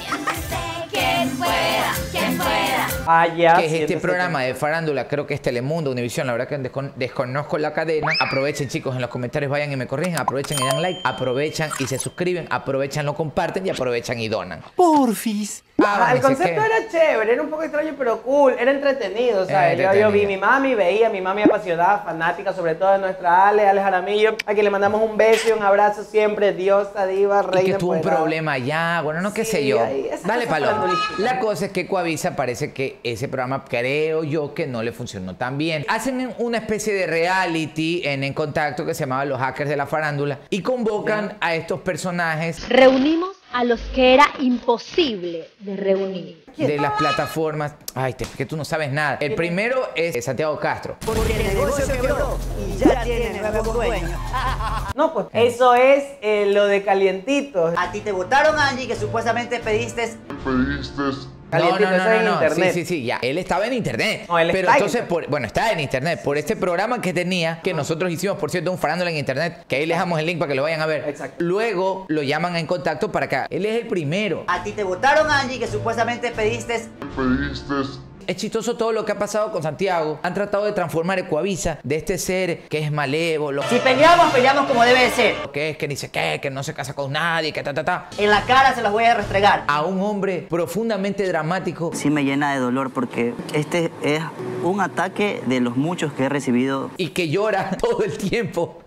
Quien pueda, quien pueda. Ah, ya. Que es este siéntese programa de farándula, creo que es Telemundo, Univisión, la verdad que descon- desconozco la cadena. Aprovechen, chicos, en los comentarios vayan y me corrigen, aprovechen y dan like, aprovechan y se suscriben, aprovechan, lo comparten y aprovechan y donan. Porfis. Ah, el no sé concepto qué. era chévere, era un poco extraño, pero cool, era entretenido, Era ¿sabes? Yo, yo vi entretenido. mi mami, veía, mi mami apasionada, fanática, sobre todo de nuestra Ale, Ale Jaramillo, a quien le mandamos un beso y un abrazo siempre, diosa, diva, Y reina que tuvo un empoderada. problema allá, bueno, no qué Sí, sé yo. ahí, esas Dale, cosas Paloma. farandulísticas. La cosa es que Coavisa parece que ese programa, creo yo, que no le funcionó tan bien. Hacen una especie de reality en En Contacto que se llamaba Los Hackers de la Farándula y convocan a estos personajes Reunimos a los que era imposible de reunir. de las plataformas. Ay, te, que tú no sabes nada. El primero es Santiago Castro. Porque el negocio quebró y ya tiene nuevos dueños. No, pues eso es eh, lo de calientitos. A ti te votaron, Angie, que supuestamente pediste... Pediste No, no, Calientito, no, eso no, es en no. internet. Sí, sí, sí, ya. Él estaba en internet. No, él pero está en entonces, internet. por, bueno, está en internet. Por este programa que tenía, que nosotros hicimos, por cierto, un farándula en internet, que ahí les dejamos el link para que lo vayan a ver. Exacto. Luego lo llaman En Contacto para acá. Él es el primero. A ti te votaron, Angie, que supuestamente pediste... Pediste Es chistoso todo lo que ha pasado con Santiago. Han tratado de transformar Ecuavisa de este ser que es malévolo, Si peleamos, peleamos como debe de ser. que es que ni sé qué, que no se casa con nadie, que ta, ta, ta, En la cara se los voy a restregar. a un hombre profundamente dramático. Sí me llena de dolor porque este es un ataque de los muchos que he recibido. Y que llora todo el tiempo.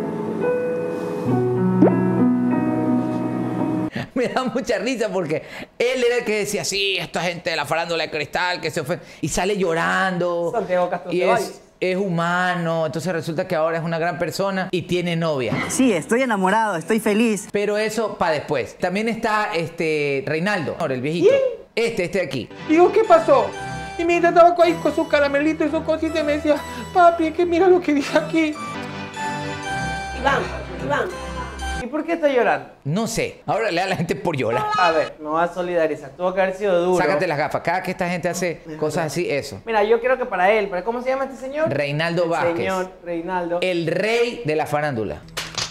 Me da mucha risa porque él era el que decía, sí, esta gente de la farándula de cristal que se ofende. Y sale llorando. Santiago Castro Y Ceballos. es, es humano. Entonces resulta que ahora es una gran persona y tiene novia. Sí, estoy enamorado, estoy feliz. Pero eso para después. También está este Reinaldo, ahora el viejito. Este, este de aquí. Digo, ¿qué pasó? Y mientras estaba ahí con su caramelito y su cosita y me decía, papi, es que mira lo que dice aquí. Iván, Iván. ¿Y por qué está llorando? No sé. Ahora le da a la gente por llorar. A ver, me voy a solidarizar. Tuvo que haber sido duro. Sácate las gafas. Cada que esta gente hace cosas así, eso. Mira, yo creo que para él, ¿pero cómo se llama este señor? Reinaldo El Vázquez. Señor Reinaldo. El rey de la farándula.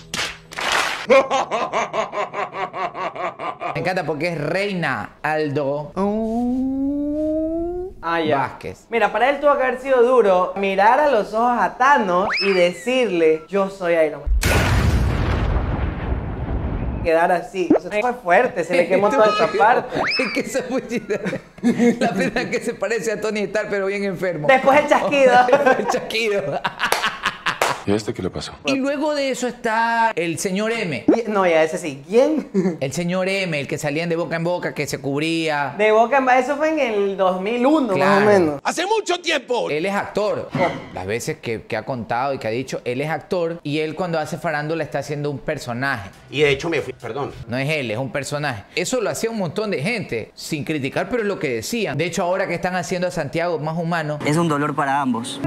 Me encanta porque es Reina Aldo ah, ya. Vázquez. Mira, para él tuvo que haber sido duro mirar a los ojos a Thanos y decirle, yo soy Iron Man. Quedar así. O sea, fue fuerte, se le quemó toda esa parte. Es que esa fue la pena que se parece a Tony Stark, pero bien enfermo. Después el chasquido. El chasquido. ¿Y a este qué le pasó? Y luego de eso está el señor M. No, ya ese sí. ¿Quién? El señor M, el que salían de boca en boca, que se cubría. De boca en boca, eso fue en el dos mil uno, Claro. más o menos. ¡Hace mucho tiempo! Él es actor. Las veces que, que ha contado y que ha dicho, él es actor y él cuando hace farándula está haciendo un personaje. Y de hecho me fui, perdón. No es él, es un personaje. Eso lo hacía un montón de gente, sin criticar, pero es lo que decían. De hecho, ahora que están haciendo a Santiago más humano, Es un dolor para ambos.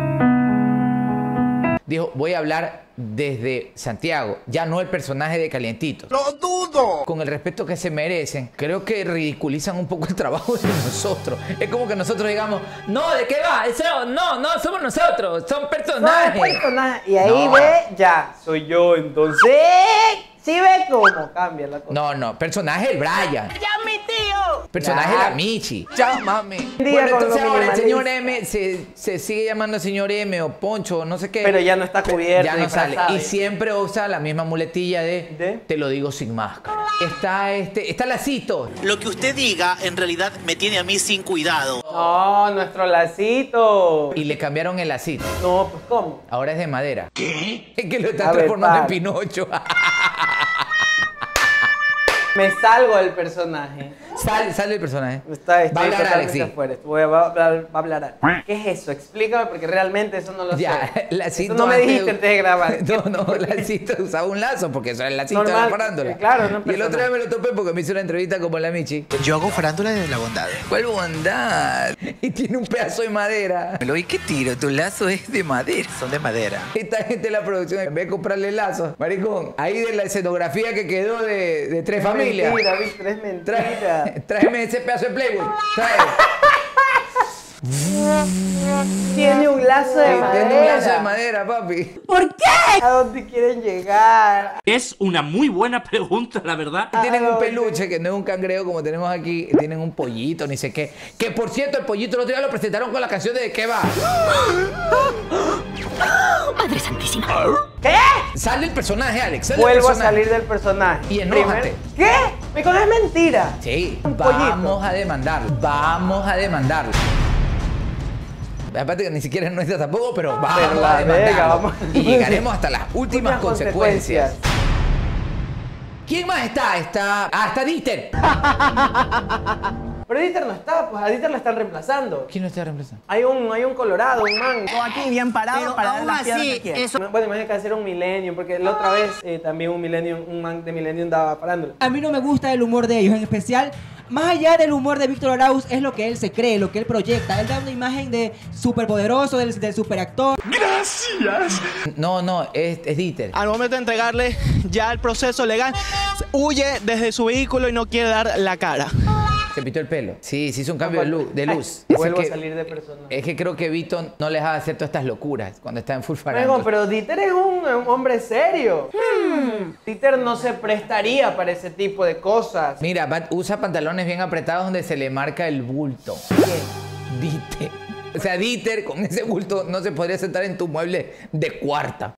dijo, voy a hablar desde Santiago, ya no el personaje de Calientitos. ¡Lo dudo! Con el respeto que se merecen, creo que ridiculizan un poco el trabajo de nosotros. Es como que nosotros digamos, no, ¿de qué va? Eso, no, no, somos nosotros, son personajes. No, es personaje. Y ahí No. ve, ya, soy yo, entonces. ¿Sí ve cómo cambia la cosa? No, no, personaje el Brian. ¡Ya, mi tío! Personaje Ya. la Michi. Chao, mami. Día Bueno, con entonces lo ahora el señor minimalista. M se, se sigue llamando señor M o Poncho o no sé qué. Pero ya no está cubierto. Ya no sale. disfrazado. Y siempre usa la misma muletilla de, ¿De? te lo digo sin máscara. Está este, está Lacito. Lo que usted diga en realidad me tiene a mí sin cuidado. No, nuestro lacito. Y le cambiaron el lacito. No, pues ¿cómo? Ahora es de madera. ¿Qué? Es que lo están A ver, transformando en para. Pinocho. Me salgo del personaje. Sale, sale el personaje. Está, estoy Va a hablar totalmente Alex, sí. afuera. Voy a, va a hablar, va a hablar. ¿Qué es eso? Explícame porque realmente eso no lo Ya, sé. lacito Eso no me antes- dijiste antes de grabar. No, no, Lacito usaba un lazo porque eso era el lacito de la Normal, farándula. eh, claro, no Y el otro personaje. día me lo topé porque me hizo una entrevista como la Michi. Yo hago farándula desde la bondad. ¿Cuál bondad? Y tiene un pedazo de madera. ¿Y qué tiro? Tu lazo es de madera. Son de madera. Esta gente de la producción, en vez de comprarle lazos, maricón, ahí de la escenografía que quedó de, de tres Es familias. mentira, Víctor, es mentira. Trae- tráeme ese pedazo de Playboy. Trae. Tiene un lazo de Sí, madera. tiene un lazo de madera, papi. ¿Por qué? ¿A dónde quieren llegar? Es una muy buena pregunta, la verdad. Tienen un peluche que no es un cangrejo como tenemos aquí. Tienen un pollito, ni sé qué. Que por cierto, el pollito el otro día lo presentaron con la canción de ¿De qué va? Madre santísima. ¿Qué? Sale el personaje, Alex. Sale Vuelvo el a personaje. salir del personaje. Y enójate. ¿Qué? Me conoces mentira. Sí, Un vamos a demandarlo. Vamos a demandarlo. Aparte que ni siquiera es nuestra tampoco, pero vamos Pero la a demandarlo. verga, vamos. Y llegaremos hasta las últimas Últimas consecuencias. ¿Quién más está? Está. Ah, está Dieter. Pero Dieter no está, pues a Dieter lo están reemplazando. ¿Quién lo está reemplazando? Hay un, hay un colorado, un man. Aquí bien parado Pero para dar aún las piernas así, que quiere. eso... Bueno, imagínate que hacer un Millennium, porque la otra vez eh, también un Millennium, un man de Millennium daba farándula. A mí no me gusta el humor de ellos, en especial, más allá del humor de Víctor Arauz, es lo que él se cree, lo que él proyecta. Él da una imagen de superpoderoso, del, del superactor. Gracias. No, no, es, es Dieter. Al momento de entregarle ya el proceso legal, huye desde su vehículo y no quiere dar la cara. Se pintó el pelo. Sí, se hizo un cambio de luz. De luz. Es Vuelvo que, a salir de persona. Es que creo que Vito no les va a hacer todas estas locuras cuando está en full Luego, farándula. pero Dieter es un, un hombre serio. Hmm. Dieter no se prestaría para ese tipo de cosas. Mira, va- usa pantalones bien apretados donde se le marca el bulto. ¿Quién? Dieter. O sea, Dieter con ese bulto no se podría sentar en tu mueble de cuarta.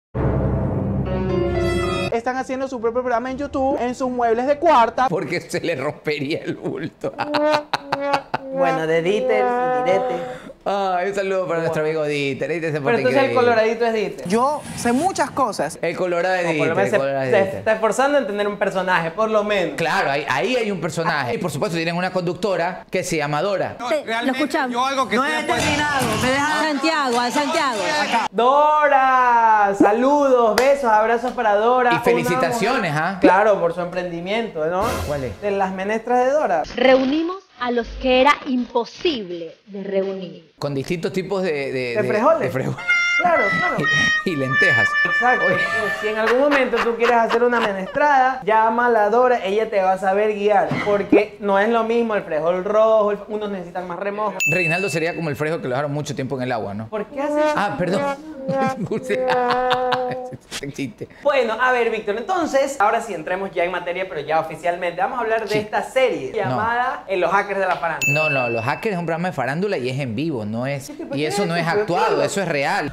Están haciendo su propio programa en YouTube en sus muebles de cuarta. Porque se le rompería el bulto. Bueno, de Dieter y Direte. Ay, un saludo para nuestro amigo Dieter. Dieter se Pero pone entonces el increíble. coloradito es Dieter. Yo sé muchas cosas. El colorado de O por lo Dieter. menos el se, colorado de se Dieter. está esforzando en tener un personaje, por lo menos. Claro, ahí, ahí hay un personaje. Y por supuesto tienen una conductora que se llama Dora. Lo escuchamos. Yo algo que No estoy he de acuerdo. terminado. Me dejan Santiago, a Santiago. Dora, saludos, besos, abrazos para Dora. Y Una felicitaciones, mujer- ¿ah? Claro, por su emprendimiento, ¿no? ¿Cuál es? De las menestras de Dora. Reunimos a los que era imposible de reunir. Con distintos tipos de... De, ¿De frijoles? de frijoles. Claro, claro. Y, y lentejas. Exacto. Si en algún momento tú quieres hacer una menestrada, llama a la Dora, ella te va a saber guiar. Porque no es lo mismo el frijol rojo, el- unos necesitan más remojo. Reinaldo sería como el frijol que lo dejaron mucho tiempo en el agua, ¿no? ¿Por qué haces? Ah, perdón. Chiste. Bueno, a ver, Víctor, entonces, ahora sí entremos ya en materia, pero ya oficialmente. Vamos a hablar de Sí. esta serie llamada eh, Los Hackers de la Farándula. No, no, Los Hackers es un programa de farándula y es en vivo, no es. ¿por Y qué eso no es eso? ¿Pero actuado, qué? eso es real.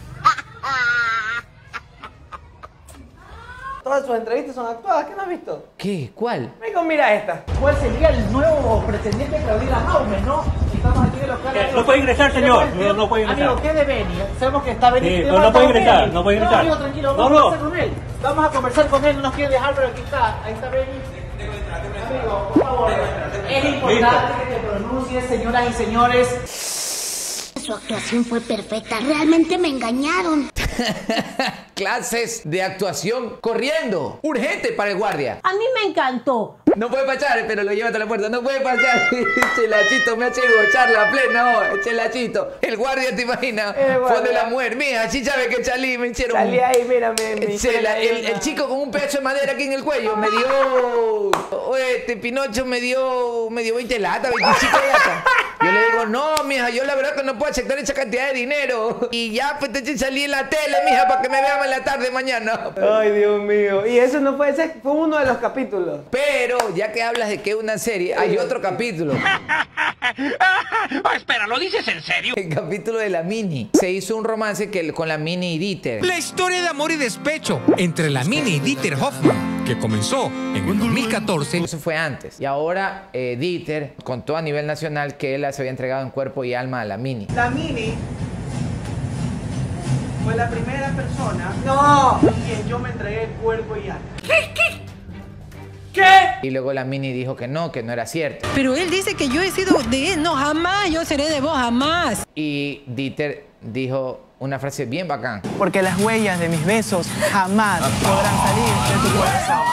Todas sus entrevistas son actuadas, ¿qué no has visto? ¿Qué? ¿Cuál? Amigo, mira esta. ¿Cuál sería el nuevo pretendiente de Claudina Jaume, no? Estamos aquí en los canales. No puede ingresar, señor. No, no puede ingresar. Amigo, ¿qué de Beni? Sabemos que está Beni. Sí, ¿Qué pero no pasa puede con ingresar, Beni? no puede ingresar. No, amigo, tranquilo, No, vamos a no. conversar con él. Vamos a conversar con él, no nos quiere dejar, pero aquí está. Ahí está Beni. Amigo, por favor. Es importante que te pronuncies, señoras y señores. Su actuación fue perfecta. Realmente me engañaron. Clases de actuación corriendo. Urgente para el guardia. A mí me encantó. No puede pasar, pero lo lleva hasta la puerta. No puede pasar. Chelachito, me hace bochar la plena. Oh, Chelachito. El guardia, ¿te imaginas? El guardia. Fue de la mujer. Mira, así sabe que salí, me hicieron. Salí ahí, mírame. me hicieron Chela, ahí el, una- el chico con un pedazo de madera aquí en el cuello me dio. Oye, este Pinocho me dio. Me dio veinte latas, veinticinco latas. Yo le digo, no, mija, yo la verdad que no puedo aceptar esa cantidad de dinero. Y ya, pues te salí en la tele, mija, para que me vean en la tarde mañana. Ay, Dios mío. Y eso no fue ese, fue uno de los capítulos. Pero, ya que hablas de que es una serie, hay otro capítulo. Espera, ¿lo dices en serio? El capítulo de la Mini. Se hizo un romance que, con la Mini y Dieter. La historia de amor y despecho entre la Mini y Dieter Hoffman, que comenzó en el dos mil catorce. Eso fue antes. Y ahora eh, Dieter contó a nivel nacional que él se había entregado en cuerpo y alma a la Mini. La Mini fue la primera persona. No. Quien yo me entregué el cuerpo y alma. ¿Qué? ¿Qué? ¿Qué? Y luego la Mini dijo que no, que no era cierto. Pero él dice que yo he sido de él. No, jamás yo seré de vos, jamás. Y Dieter dijo una frase bien bacán. Porque las huellas de mis besos jamás podrán salir de tu corazón.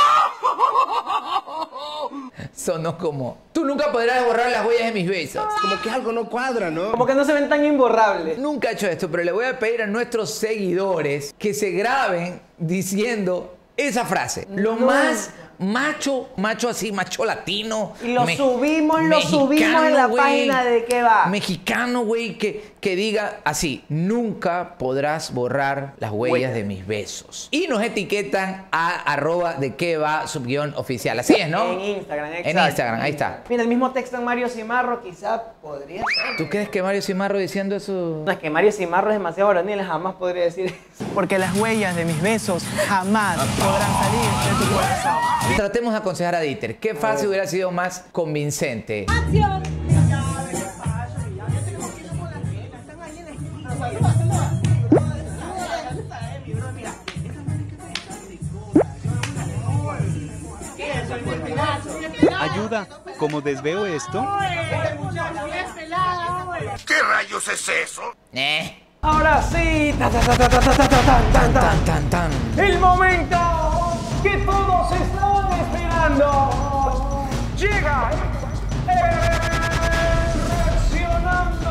Sonó como, tú nunca podrás borrar las huellas de mis besos. Como que algo no cuadra, ¿no? Como que no se ven tan imborrables. Nunca he hecho esto, pero le voy a pedir a nuestros seguidores que se graben diciendo esa frase. Lo No. más macho, macho así, macho latino. Y lo me- subimos, lo subimos en mexicano, la güey. página de qué va. Mexicano, güey, que, que diga así, nunca podrás borrar las huellas Huellas. de mis besos. Y nos etiquetan a arroba de qué va subguión oficial. Así es, ¿no? En Instagram, exacto. En Instagram, ahí está. Mira, el mismo texto en Mario Cimarro quizá podría ser. ¿Tú crees que Mario Cimarro diciendo eso? No, es que Mario Cimarro es demasiado varonil, jamás podría decir eso. Porque las huellas de mis besos jamás podrán salir de tu corazón. Tratemos de aconsejar a Dieter. ¿Qué frase hubiera sido más convincente? Ayuda, ¿cómo desveo esto? ¿Qué rayos es eso? Eh. Ahora sí, ta, ta, ta, ta, ta, ta, ta, tan, tan, tan. Tan, tan. El momento que todos estaban esperando. Llega el reaccionando.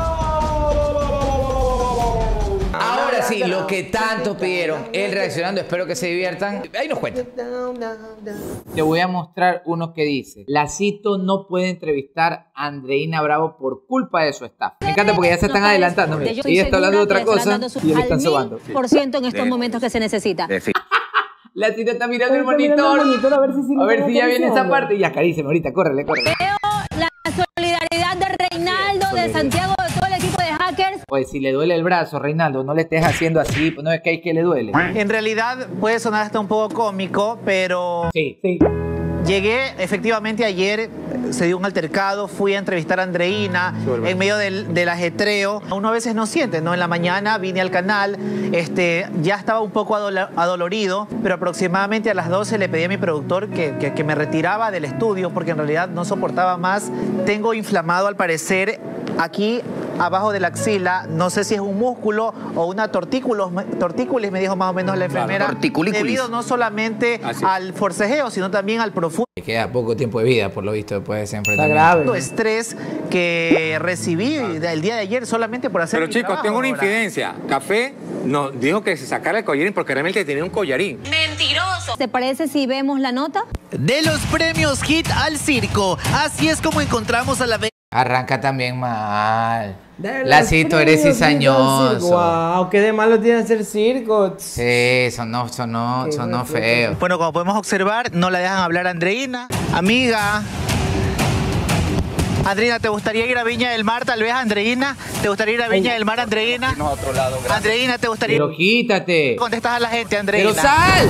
Ahora sí, lo que tanto pidieron, él reaccionando, espero que se diviertan. Ahí nos cuentan. Te voy a mostrar uno que dice: La Cito no puede entrevistar a Andreina Bravo por culpa de su staff. Me encanta porque ya se están adelantando. Mira. Yo estoy Ella está hablando de segura otra que cosa hablando su- y él al están mil sobando. por ciento en estos Sí. momentos que se necesita. La Cito está mirando el Está mirando monitor. el monitor a ver si sí lo A ver tengo si ya viene esa acariciando. parte y acaríceme ahorita. Córrele, córrele. Veo la solidaridad de Reinaldo, de Santiago, de todo el equipo de hackers. Pues si le duele el brazo, Reinaldo, no le estés haciendo así, pues no es que hay que le duele. En realidad puede sonar hasta un poco cómico, pero Sí, sí. llegué efectivamente ayer, se dio un altercado, fui a entrevistar a Andreina en medio del, del ajetreo. Uno a veces no siente, ¿no? En la mañana vine al canal, este, ya estaba un poco adola- adolorido, pero aproximadamente a las doce le pedí a mi productor que, que, que me retiraba del estudio porque en realidad no soportaba más. Tengo inflamado al parecer aquí abajo de la axila, no sé si es un músculo o una tortículo, tortícolis, me dijo más o menos la enfermera, debido no solamente al forcejeo, sino también al profundo Me queda poco tiempo de vida, por lo visto, después de ese enfrentamiento. estrés que recibí el día de ayer solamente por hacer Pero mi chicos, trabajo, tengo una ahora. infidencia. Café nos dijo que se sacara el collarín porque realmente tenía un collarín. Mentiroso. ¿Te parece si vemos la nota? De los premios Hit al circo, así es como encontramos a la... Arranca también mal. Lacito, eres cizañoso. Wow, qué de malo tiene hacer circo. Sí, sonó, sonó, sonó feo. Bueno, como podemos observar, no la dejan hablar a Andreina. Amiga. Andreina, ¿te gustaría ir a Viña del Mar tal vez, Andreina? ¿Te gustaría ir a Viña del Mar, Andreina? No, a otro lado, gracias. Andreina, ¿te gustaría? Pero quítate. Contestas a la gente, Andreina. ¡Pero sal!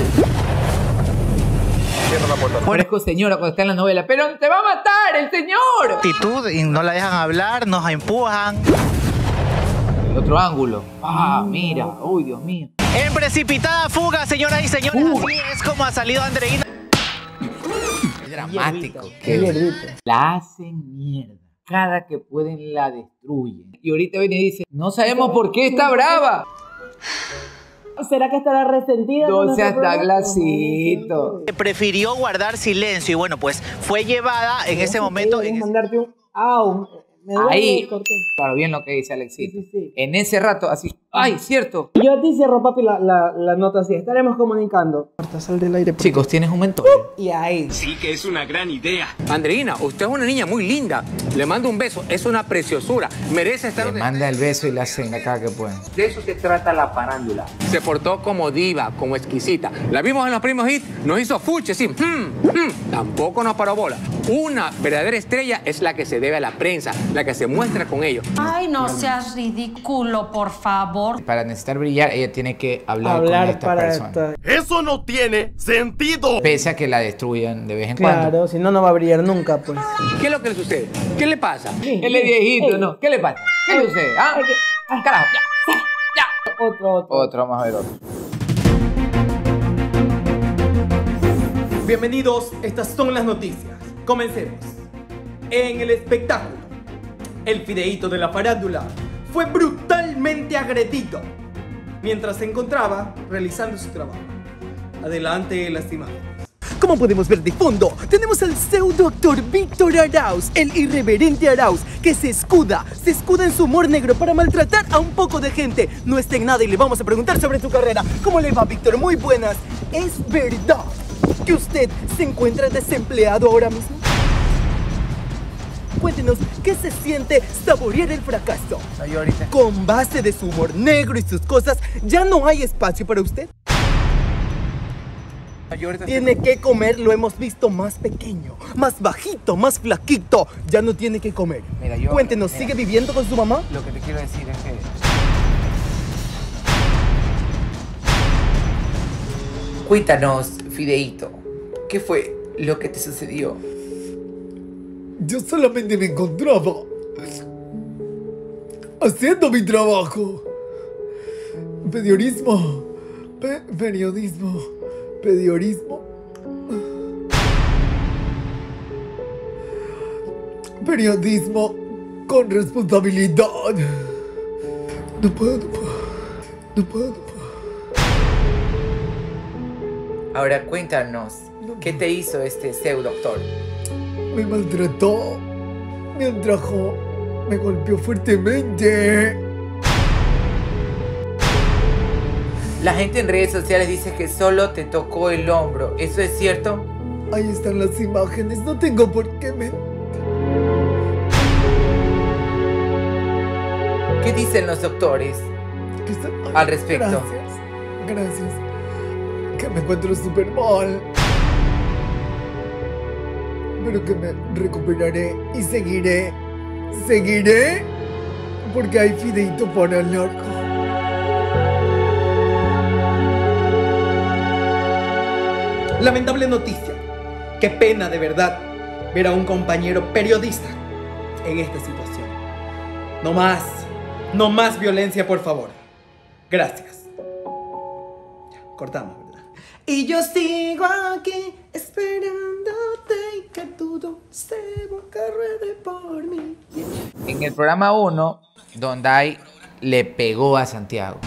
Parezco señora cuando está en la novela. ¡Pero te va a matar el señor! Actitud y no la dejan hablar, nos empujan. El otro ángulo. Ah, mira. Uy, Dios mío. En precipitada fuga, señoras y señores, Uh. así es como ha salido Andreina. Es dramático. Que la hacen mierda. Cada que pueden la destruyen. Y ahorita viene y dice, no sabemos por qué está brava. ¿Será que estará resentida? No seas tan glacito. Prefirió guardar silencio y bueno, pues fue llevada en ese momento. En mandarte un au. Me duele Ahí, el corte. claro, bien lo que dice Alexito. En ese rato, así, ¡ay, cierto! Yo a ti cierro, papi, la, la, la nota así. Estaremos comunicando. Sal del aire. Chicos, tienes un mentor. Y ahí. Sí que es una gran idea. Andreina, usted es una niña muy linda. Le mando un beso. Es una preciosura. Merece estar... Le manda el beso y la hacen acá que pueden. De eso se trata la farándula. Se portó como diva, como exquisita. La vimos en los Primos Hit, nos hizo fuche, sí. Mm, mm. Tampoco nos paró bola. Una verdadera estrella es la que se debe a la prensa, la que se muestra con ellos. Ay, no seas ridículo, por favor. Para necesitar brillar, ella tiene que hablar, Hablar con esta para persona. esta- Eso no tiene sentido. Pese a que la destruyan de vez en cuando. Claro, si no, no va a brillar nunca, pues. ¿Qué es lo que le sucede? ¿Qué le pasa? Él es viejito, ¿no? ¿Qué le pasa? ¿Qué le sucede? ¿Ah? Carajo, ya, ya. Otro, otro. Otro, vamos a ver otro. Bienvenidos, estas son las noticias. Comencemos. En el espectáculo, el fideíto de la farándula fue brutalmente agredido mientras se encontraba realizando su trabajo. Adelante las imágenes. Como podemos ver de fondo, tenemos al pseudo actor Víctor Arauz, el irreverente Arauz, que se escuda, se escuda en su humor negro para maltratar a un poco de gente. No está en nada y le vamos a preguntar sobre su carrera. ¿Cómo le va, Víctor? Muy buenas. ¿Es verdad que usted se encuentra desempleado ahora mismo? Cuéntenos, ¿qué se siente saborear el fracaso? Con base de su humor negro y sus cosas, ¿ya no hay espacio para usted? Tiene que comer, lo hemos visto más pequeño, más bajito, más flaquito. Ya no tiene que comer. Mira, yo- Cuéntenos, mira. ¿sigue viviendo con su mamá? Lo que te quiero decir es que... Cuéntanos, Fideíto, ¿qué fue lo que te sucedió? Yo solamente me encontraba haciendo mi trabajo. Periodismo. Pe- periodismo. Periodismo. Periodismo con responsabilidad. No puedo, no puedo. No puedo, no puedo. Ahora cuéntanos, ¿qué te hizo este pseudo doctor? Me maltrató. Me ultrajó. Me golpeó fuertemente. La gente en redes sociales dice que solo te tocó el hombro. ¿Eso es cierto? Ahí están las imágenes. No tengo por qué mentir. ¿Qué dicen los doctores Que está- Ay, al respecto? Gracias. Gracias. Que me encuentro súper mal. Pero que me recuperaré y seguiré. Seguiré. Porque hay fideíto para largo. Lamentable noticia. Qué pena de verdad ver a un compañero periodista en esta situación. No más, no más violencia, por favor. Gracias. Ya, cortamos, ¿verdad? Y yo sigo aquí esperándote y que tú todo Esteban que ruede por mí. En el programa uno, Donday le pegó a Santiago.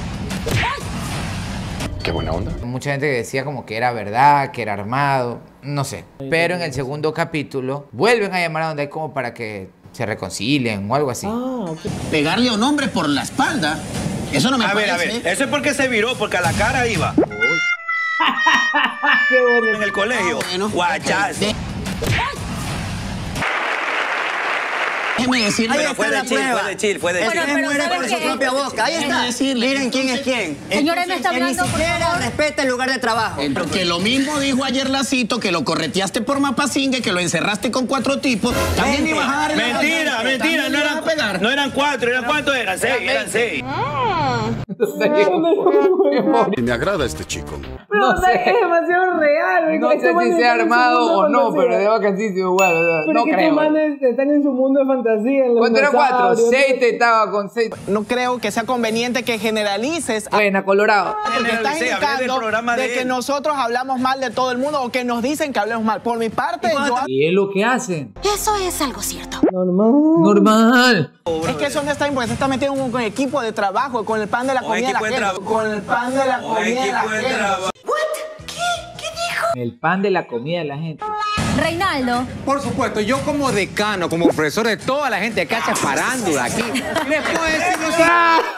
Qué buena onda. Mucha gente decía como que era verdad, que era armado, no sé. Pero en el segundo capítulo vuelven a llamar a Donday como para que se reconcilien o algo así. Ah, okay. Pegarle a un hombre por la espalda, eso no me a parece. A ver, a ver, eso es porque se viró, porque a la cara iba. Qué bueno. En el colegio, Ah, bueno. guachazo. Déjeme decirle, Pero fue de chill, fue de chill, fue de Bueno, chill. pero muere ¿sabe por qué? su propia boca. Ahí está. Decirle, Miren quién es quién. Señora, me está Entonces, hablando, ni por siquiera favor. respeta el lugar de trabajo. Porque lo mismo dijo ayer Lacito, que lo correteaste por Mapasingue, que lo encerraste con cuatro tipos. También ibas a dar en la Mentira, cabeza. mentira, También no ibas eran, a pegar. no eran cuatro, ¿eran cuántos eran? Seis, eran seis. Me agrada este chico. No sé. Es demasiado real. No sé si sea armado o no, pero de vacancísimo igual. Pero No es que creo. estos manes están en su mundo de fantasía. En los ¿Cuánto eran cuatro? dinosaurios. Seis te estaba con seis. No creo que sea conveniente que generalices. Buena, Colorado. Porque estás Generalicé, hablé del indicando programa de de que él. nosotros hablamos mal de todo el mundo o que nos dicen que hablemos mal. Por mi parte, yo... Y es lo que hacen. Eso es algo cierto. Normal. Normal. Es que eso no está bien porque se está metiendo con, con equipo de trabajo, con el pan de la Con comida de la equipo de gente. trabajo. Con el pan de la Con comida de la equipo de gente. trabajo. El pan de la comida de la gente. Reinaldo, Por supuesto, yo como decano, como profesor de toda la gente que hace farándula aquí, les puedo decir lo siguiente.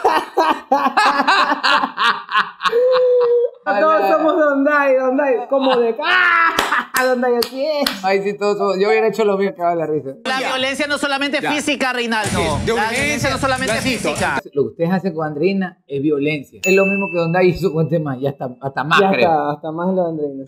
Todos somos Donday, Donday. Como de. ¡Ah! Donday así es. Ay, sí, todos somos- Yo hubiera hecho lo mismo que va la risa. La violencia no solamente Ya. física, Reinaldo. De La urgencia, violencia no solamente Lacito. física. Lo que ustedes hacen con Andreina es violencia. Es lo mismo que Donday hizo con tema, ya hasta, hasta más, Ya creo. está, hasta más lo de Andreina.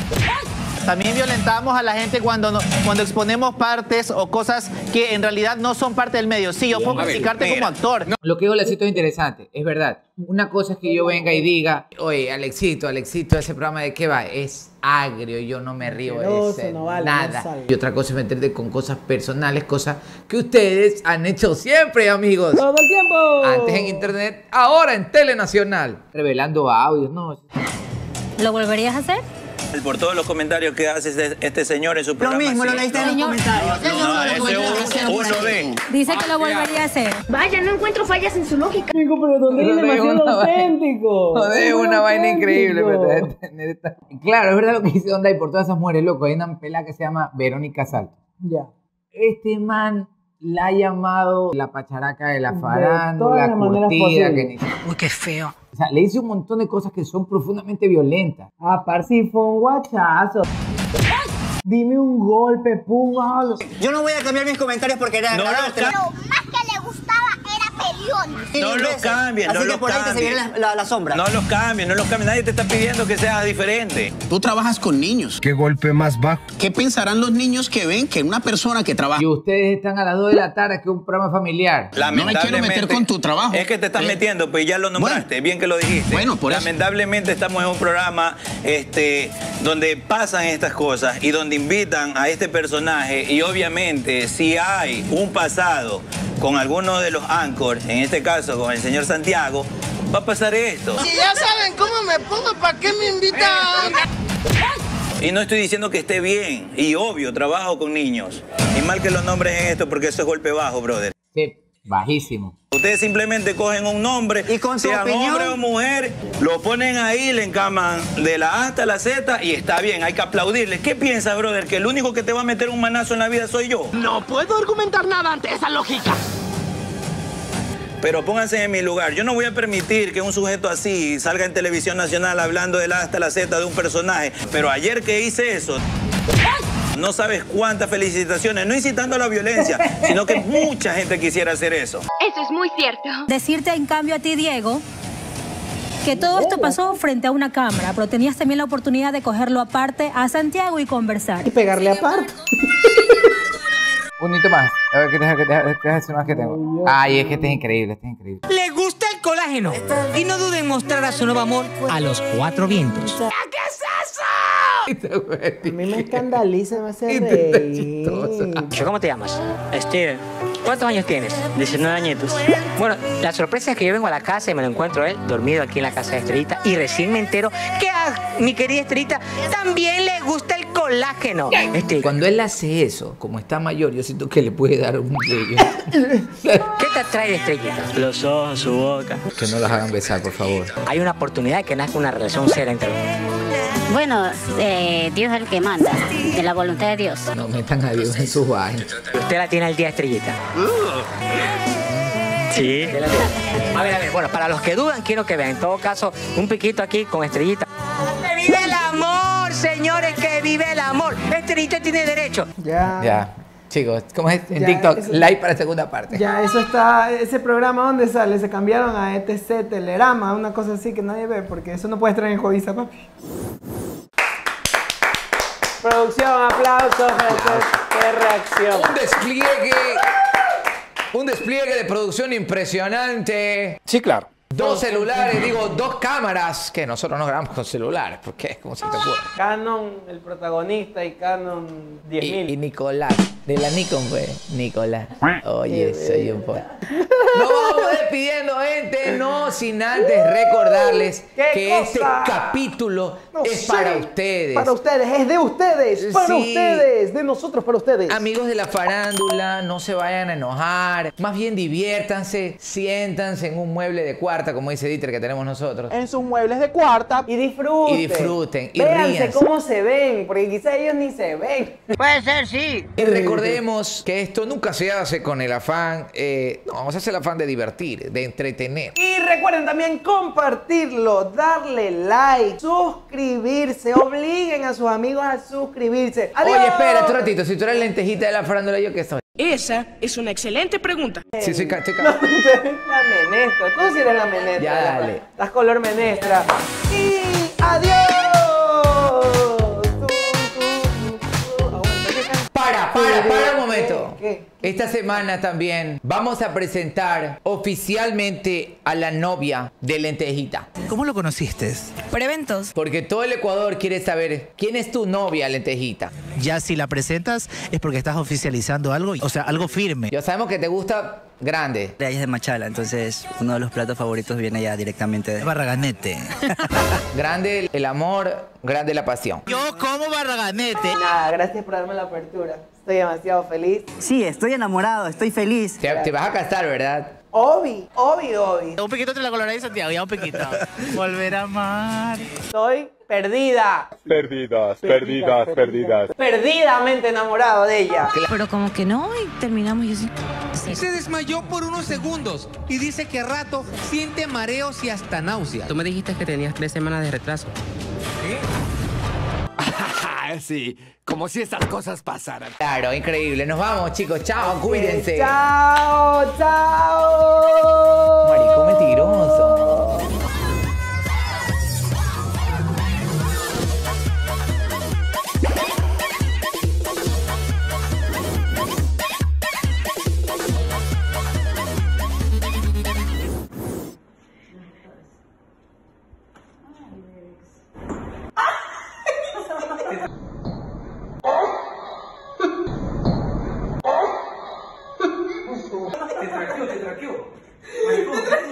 También violentamos a la gente cuando, no- cuando exponemos partes o cosas que en realidad no son parte del medio. Sí, yo puedo A ver, criticarte como mira. actor. Lo que digo, Alexito, es interesante, es verdad. Una cosa es que yo venga y diga, oye, Alexito, Alexito, ese programa de qué va, es agrio, yo no me río de Asqueroso, ese, no vale, nada. no sale. Y otra cosa es meterte con cosas personales, cosas que ustedes han hecho siempre, amigos. Todo el tiempo. Antes en internet, ahora en Telenacional. Revelando audios, no. ¿lo volverías a hacer? Por todos los comentarios que hace este, este señor en su Lo programa. mismo, lo sí. leíste en los Señor. comentarios. No, no, ese es uno de. Dice que lo volvería a hacer. Vaya, no encuentro fallas en su lógica. Chico, pero Donday es Donday es demasiado una vaina- auténtico. Joder, es muy una vaina auténtico. increíble, pero te vas a entender esta- Claro, es verdad lo que dice Donday por todas esas mujeres, loco. Hay una pelada que se llama Verónica Salto. Ya. Este man la ha llamado la pacharaca de la De farándula, todas las maneras curtida, posibles. que ni... Uy, qué feo. O sea, le dice un montón de cosas que son profundamente violentas. Ah, par si fue un guachazo. Dime un golpe, pum, algo. Yo no voy a cambiar mis comentarios porque era No lo agradarte. ca- Lo más que le gustaba era peleona. No lo cambien, Así no que lo por ahí te se cambien. viene la, la- la sombra. No los cambien, no los cambien. Nadie te está pidiendo que seas diferente. Tú trabajas con niños. ¿Qué golpe más bajo? ¿Qué pensarán los niños que ven que una persona que trabaja... Y ustedes están a las dos de la tarde, que es un programa familiar. No me quiero meter con tu trabajo. Es que te estás Eh, metiendo, pues ya lo nombraste, bien que lo dijiste. Bueno, por eso. Lamentablemente estamos en un programa este, donde pasan estas cosas y donde invitan a este personaje y obviamente si hay un pasado con alguno de los anchors, en este caso con el señor Santiago, va a pasar esto. Si ya saben cómo me pongo, ¿para qué me invitan? Y no estoy diciendo que esté bien, y obvio, trabajo con niños. Y mal que los nombres en esto porque eso es golpe bajo, brother. Sí, bajísimo. Ustedes simplemente cogen un nombre, ¿Y con su sean opinión? hombre o mujer, lo ponen ahí, le encaman de la A hasta la Z y está bien, hay que aplaudirle. ¿Qué piensas, brother? ¿Que el único que te va a meter un manazo en la vida soy yo? No puedo argumentar nada ante esa lógica. Pero pónganse en mi lugar. Yo no voy a permitir que un sujeto así salga en televisión nacional hablando de la A hasta la Z de un personaje. Pero ayer que hice eso, no sabes cuántas felicitaciones, no incitando a la violencia, sino que mucha gente quisiera hacer eso. Eso es muy cierto. Decirte en cambio a ti, Diego, que todo esto pasó frente a una cámara, pero tenías también la oportunidad de cogerlo aparte a Santiago y conversar. Y pegarle aparte. Un hito más. A ver, ¿qué te qué te- qué es más que tengo? Ay, es que este es increíble, este es increíble. Le gusta el colágeno. Y no duden en mostrar a su nuevo amor a los cuatro vientos. A mí me escandaliza, me hace reír. ¿Cómo te llamas? Steve. ¿Cuántos años tienes? diecinueve añitos. Bueno, la sorpresa es que yo vengo a la casa y me lo encuentro él dormido aquí en la casa de Estrellita y recién me entero que a mi querida Estrellita también le gusta el colágeno. Este, cuando él hace eso, como está mayor, yo siento que le puede dar un sello. ¿Qué te atrae de Estrellita? Los ojos, su boca. Que no las hagan besar, por favor. Hay una oportunidad de que nazca una relación seria entre los dos. Bueno, eh, Dios es el que manda, de la voluntad de Dios. No metan a Dios en sus vainas. ¿Usted la tiene al día, Estrellita? Sí. A ver, a ver, bueno, para los que dudan, quiero que vean, en todo caso, un piquito aquí con Estrellita. ¡Que vive el amor, señores, que vive el amor! Estrellita tiene derecho. Ya. Ya. Chicos, ¿cómo es? En Ya, TikTok, eso- like para segunda parte. Ya, eso está, ese programa, ¿dónde sale? Se cambiaron a E T C, Telerama, una cosa así que nadie ve, porque eso no puede estar en Jodiza, papi. Producción, aplausos, gente. Qué reacción. Un despliegue. Un despliegue de producción impresionante. Sí, claro. Dos celulares, digo, dos cámaras. Que nosotros no grabamos con celulares, porque ¿cómo se te ocurre? Canon, el protagonista, y Canon diez mil. Y, y Nicolás, de la Nikon, güey. Nicolás. Oye, soy un po. Nos vamos despidiendo, gente, no sin antes recordarles ¿Qué que cosa? este capítulo No es sé. para ustedes. Para ustedes, es de ustedes, para Sí. ustedes, de nosotros para ustedes. Amigos de la farándula, no se vayan a enojar. Más bien diviértanse, siéntanse en un mueble de cuarta, como dice Dieter, que tenemos nosotros. En sus muebles de cuarta. Y disfruten. Y disfruten, y Véanse ríanse. cómo se ven, porque quizás ellos ni se ven. Puede ser, sí. Y recordemos que esto nunca se hace con el afán, eh, no, vamos a hacer el afán de divertir, de entretener. Y recuerden también compartirlo, darle like, suscribirse, obliguen a sus amigos a suscribirse. ¡Adiós! Oye, espera un ratito, si tú eres lentejita de la farándula, ¿yo qué soy? Esa es una excelente pregunta. Sí, soy, ca- estoy ca- No, tú eres la menestra. Tú sí eres la menestra. Ya, dale. Estás color menestra. Y adiós. Para, para, para un momento. ¿Qué? Esta semana también vamos a presentar oficialmente a la novia de Lentejita. ¿Cómo lo conociste? Por eventos. Porque todo el Ecuador quiere saber quién es tu novia, Lentejita. Ya si la presentas es porque estás oficializando algo, o sea, algo firme. Ya sabemos que te gusta grande. Ella es de Machala, entonces uno de los platos favoritos viene ya directamente de Barraganete. Grande el amor, grande la pasión. Yo como Barraganete. Nada, gracias por darme la apertura. Estoy demasiado feliz. Sí, estoy enamorado, estoy feliz. Te, te vas a casar, ¿verdad? Obi, Obi, Obi. Un piquito entre la Colorada y Santiago, ya un piquito. Volver a amar. Estoy perdida. Perdidas, perdidas, perdidas. Perdidamente enamorado de ella. Pero como que no, y terminamos y así. Se desmayó por unos segundos y dice que a rato siente mareos y hasta náuseas. Tú me dijiste que tenías tres semanas de retraso. Sí, como si estas cosas pasaran. Claro, increíble. Nos vamos, chicos. Chao, cuídense. Chao, chao. Maricón mentiroso. Te traqueo, te traqueo. Maricón,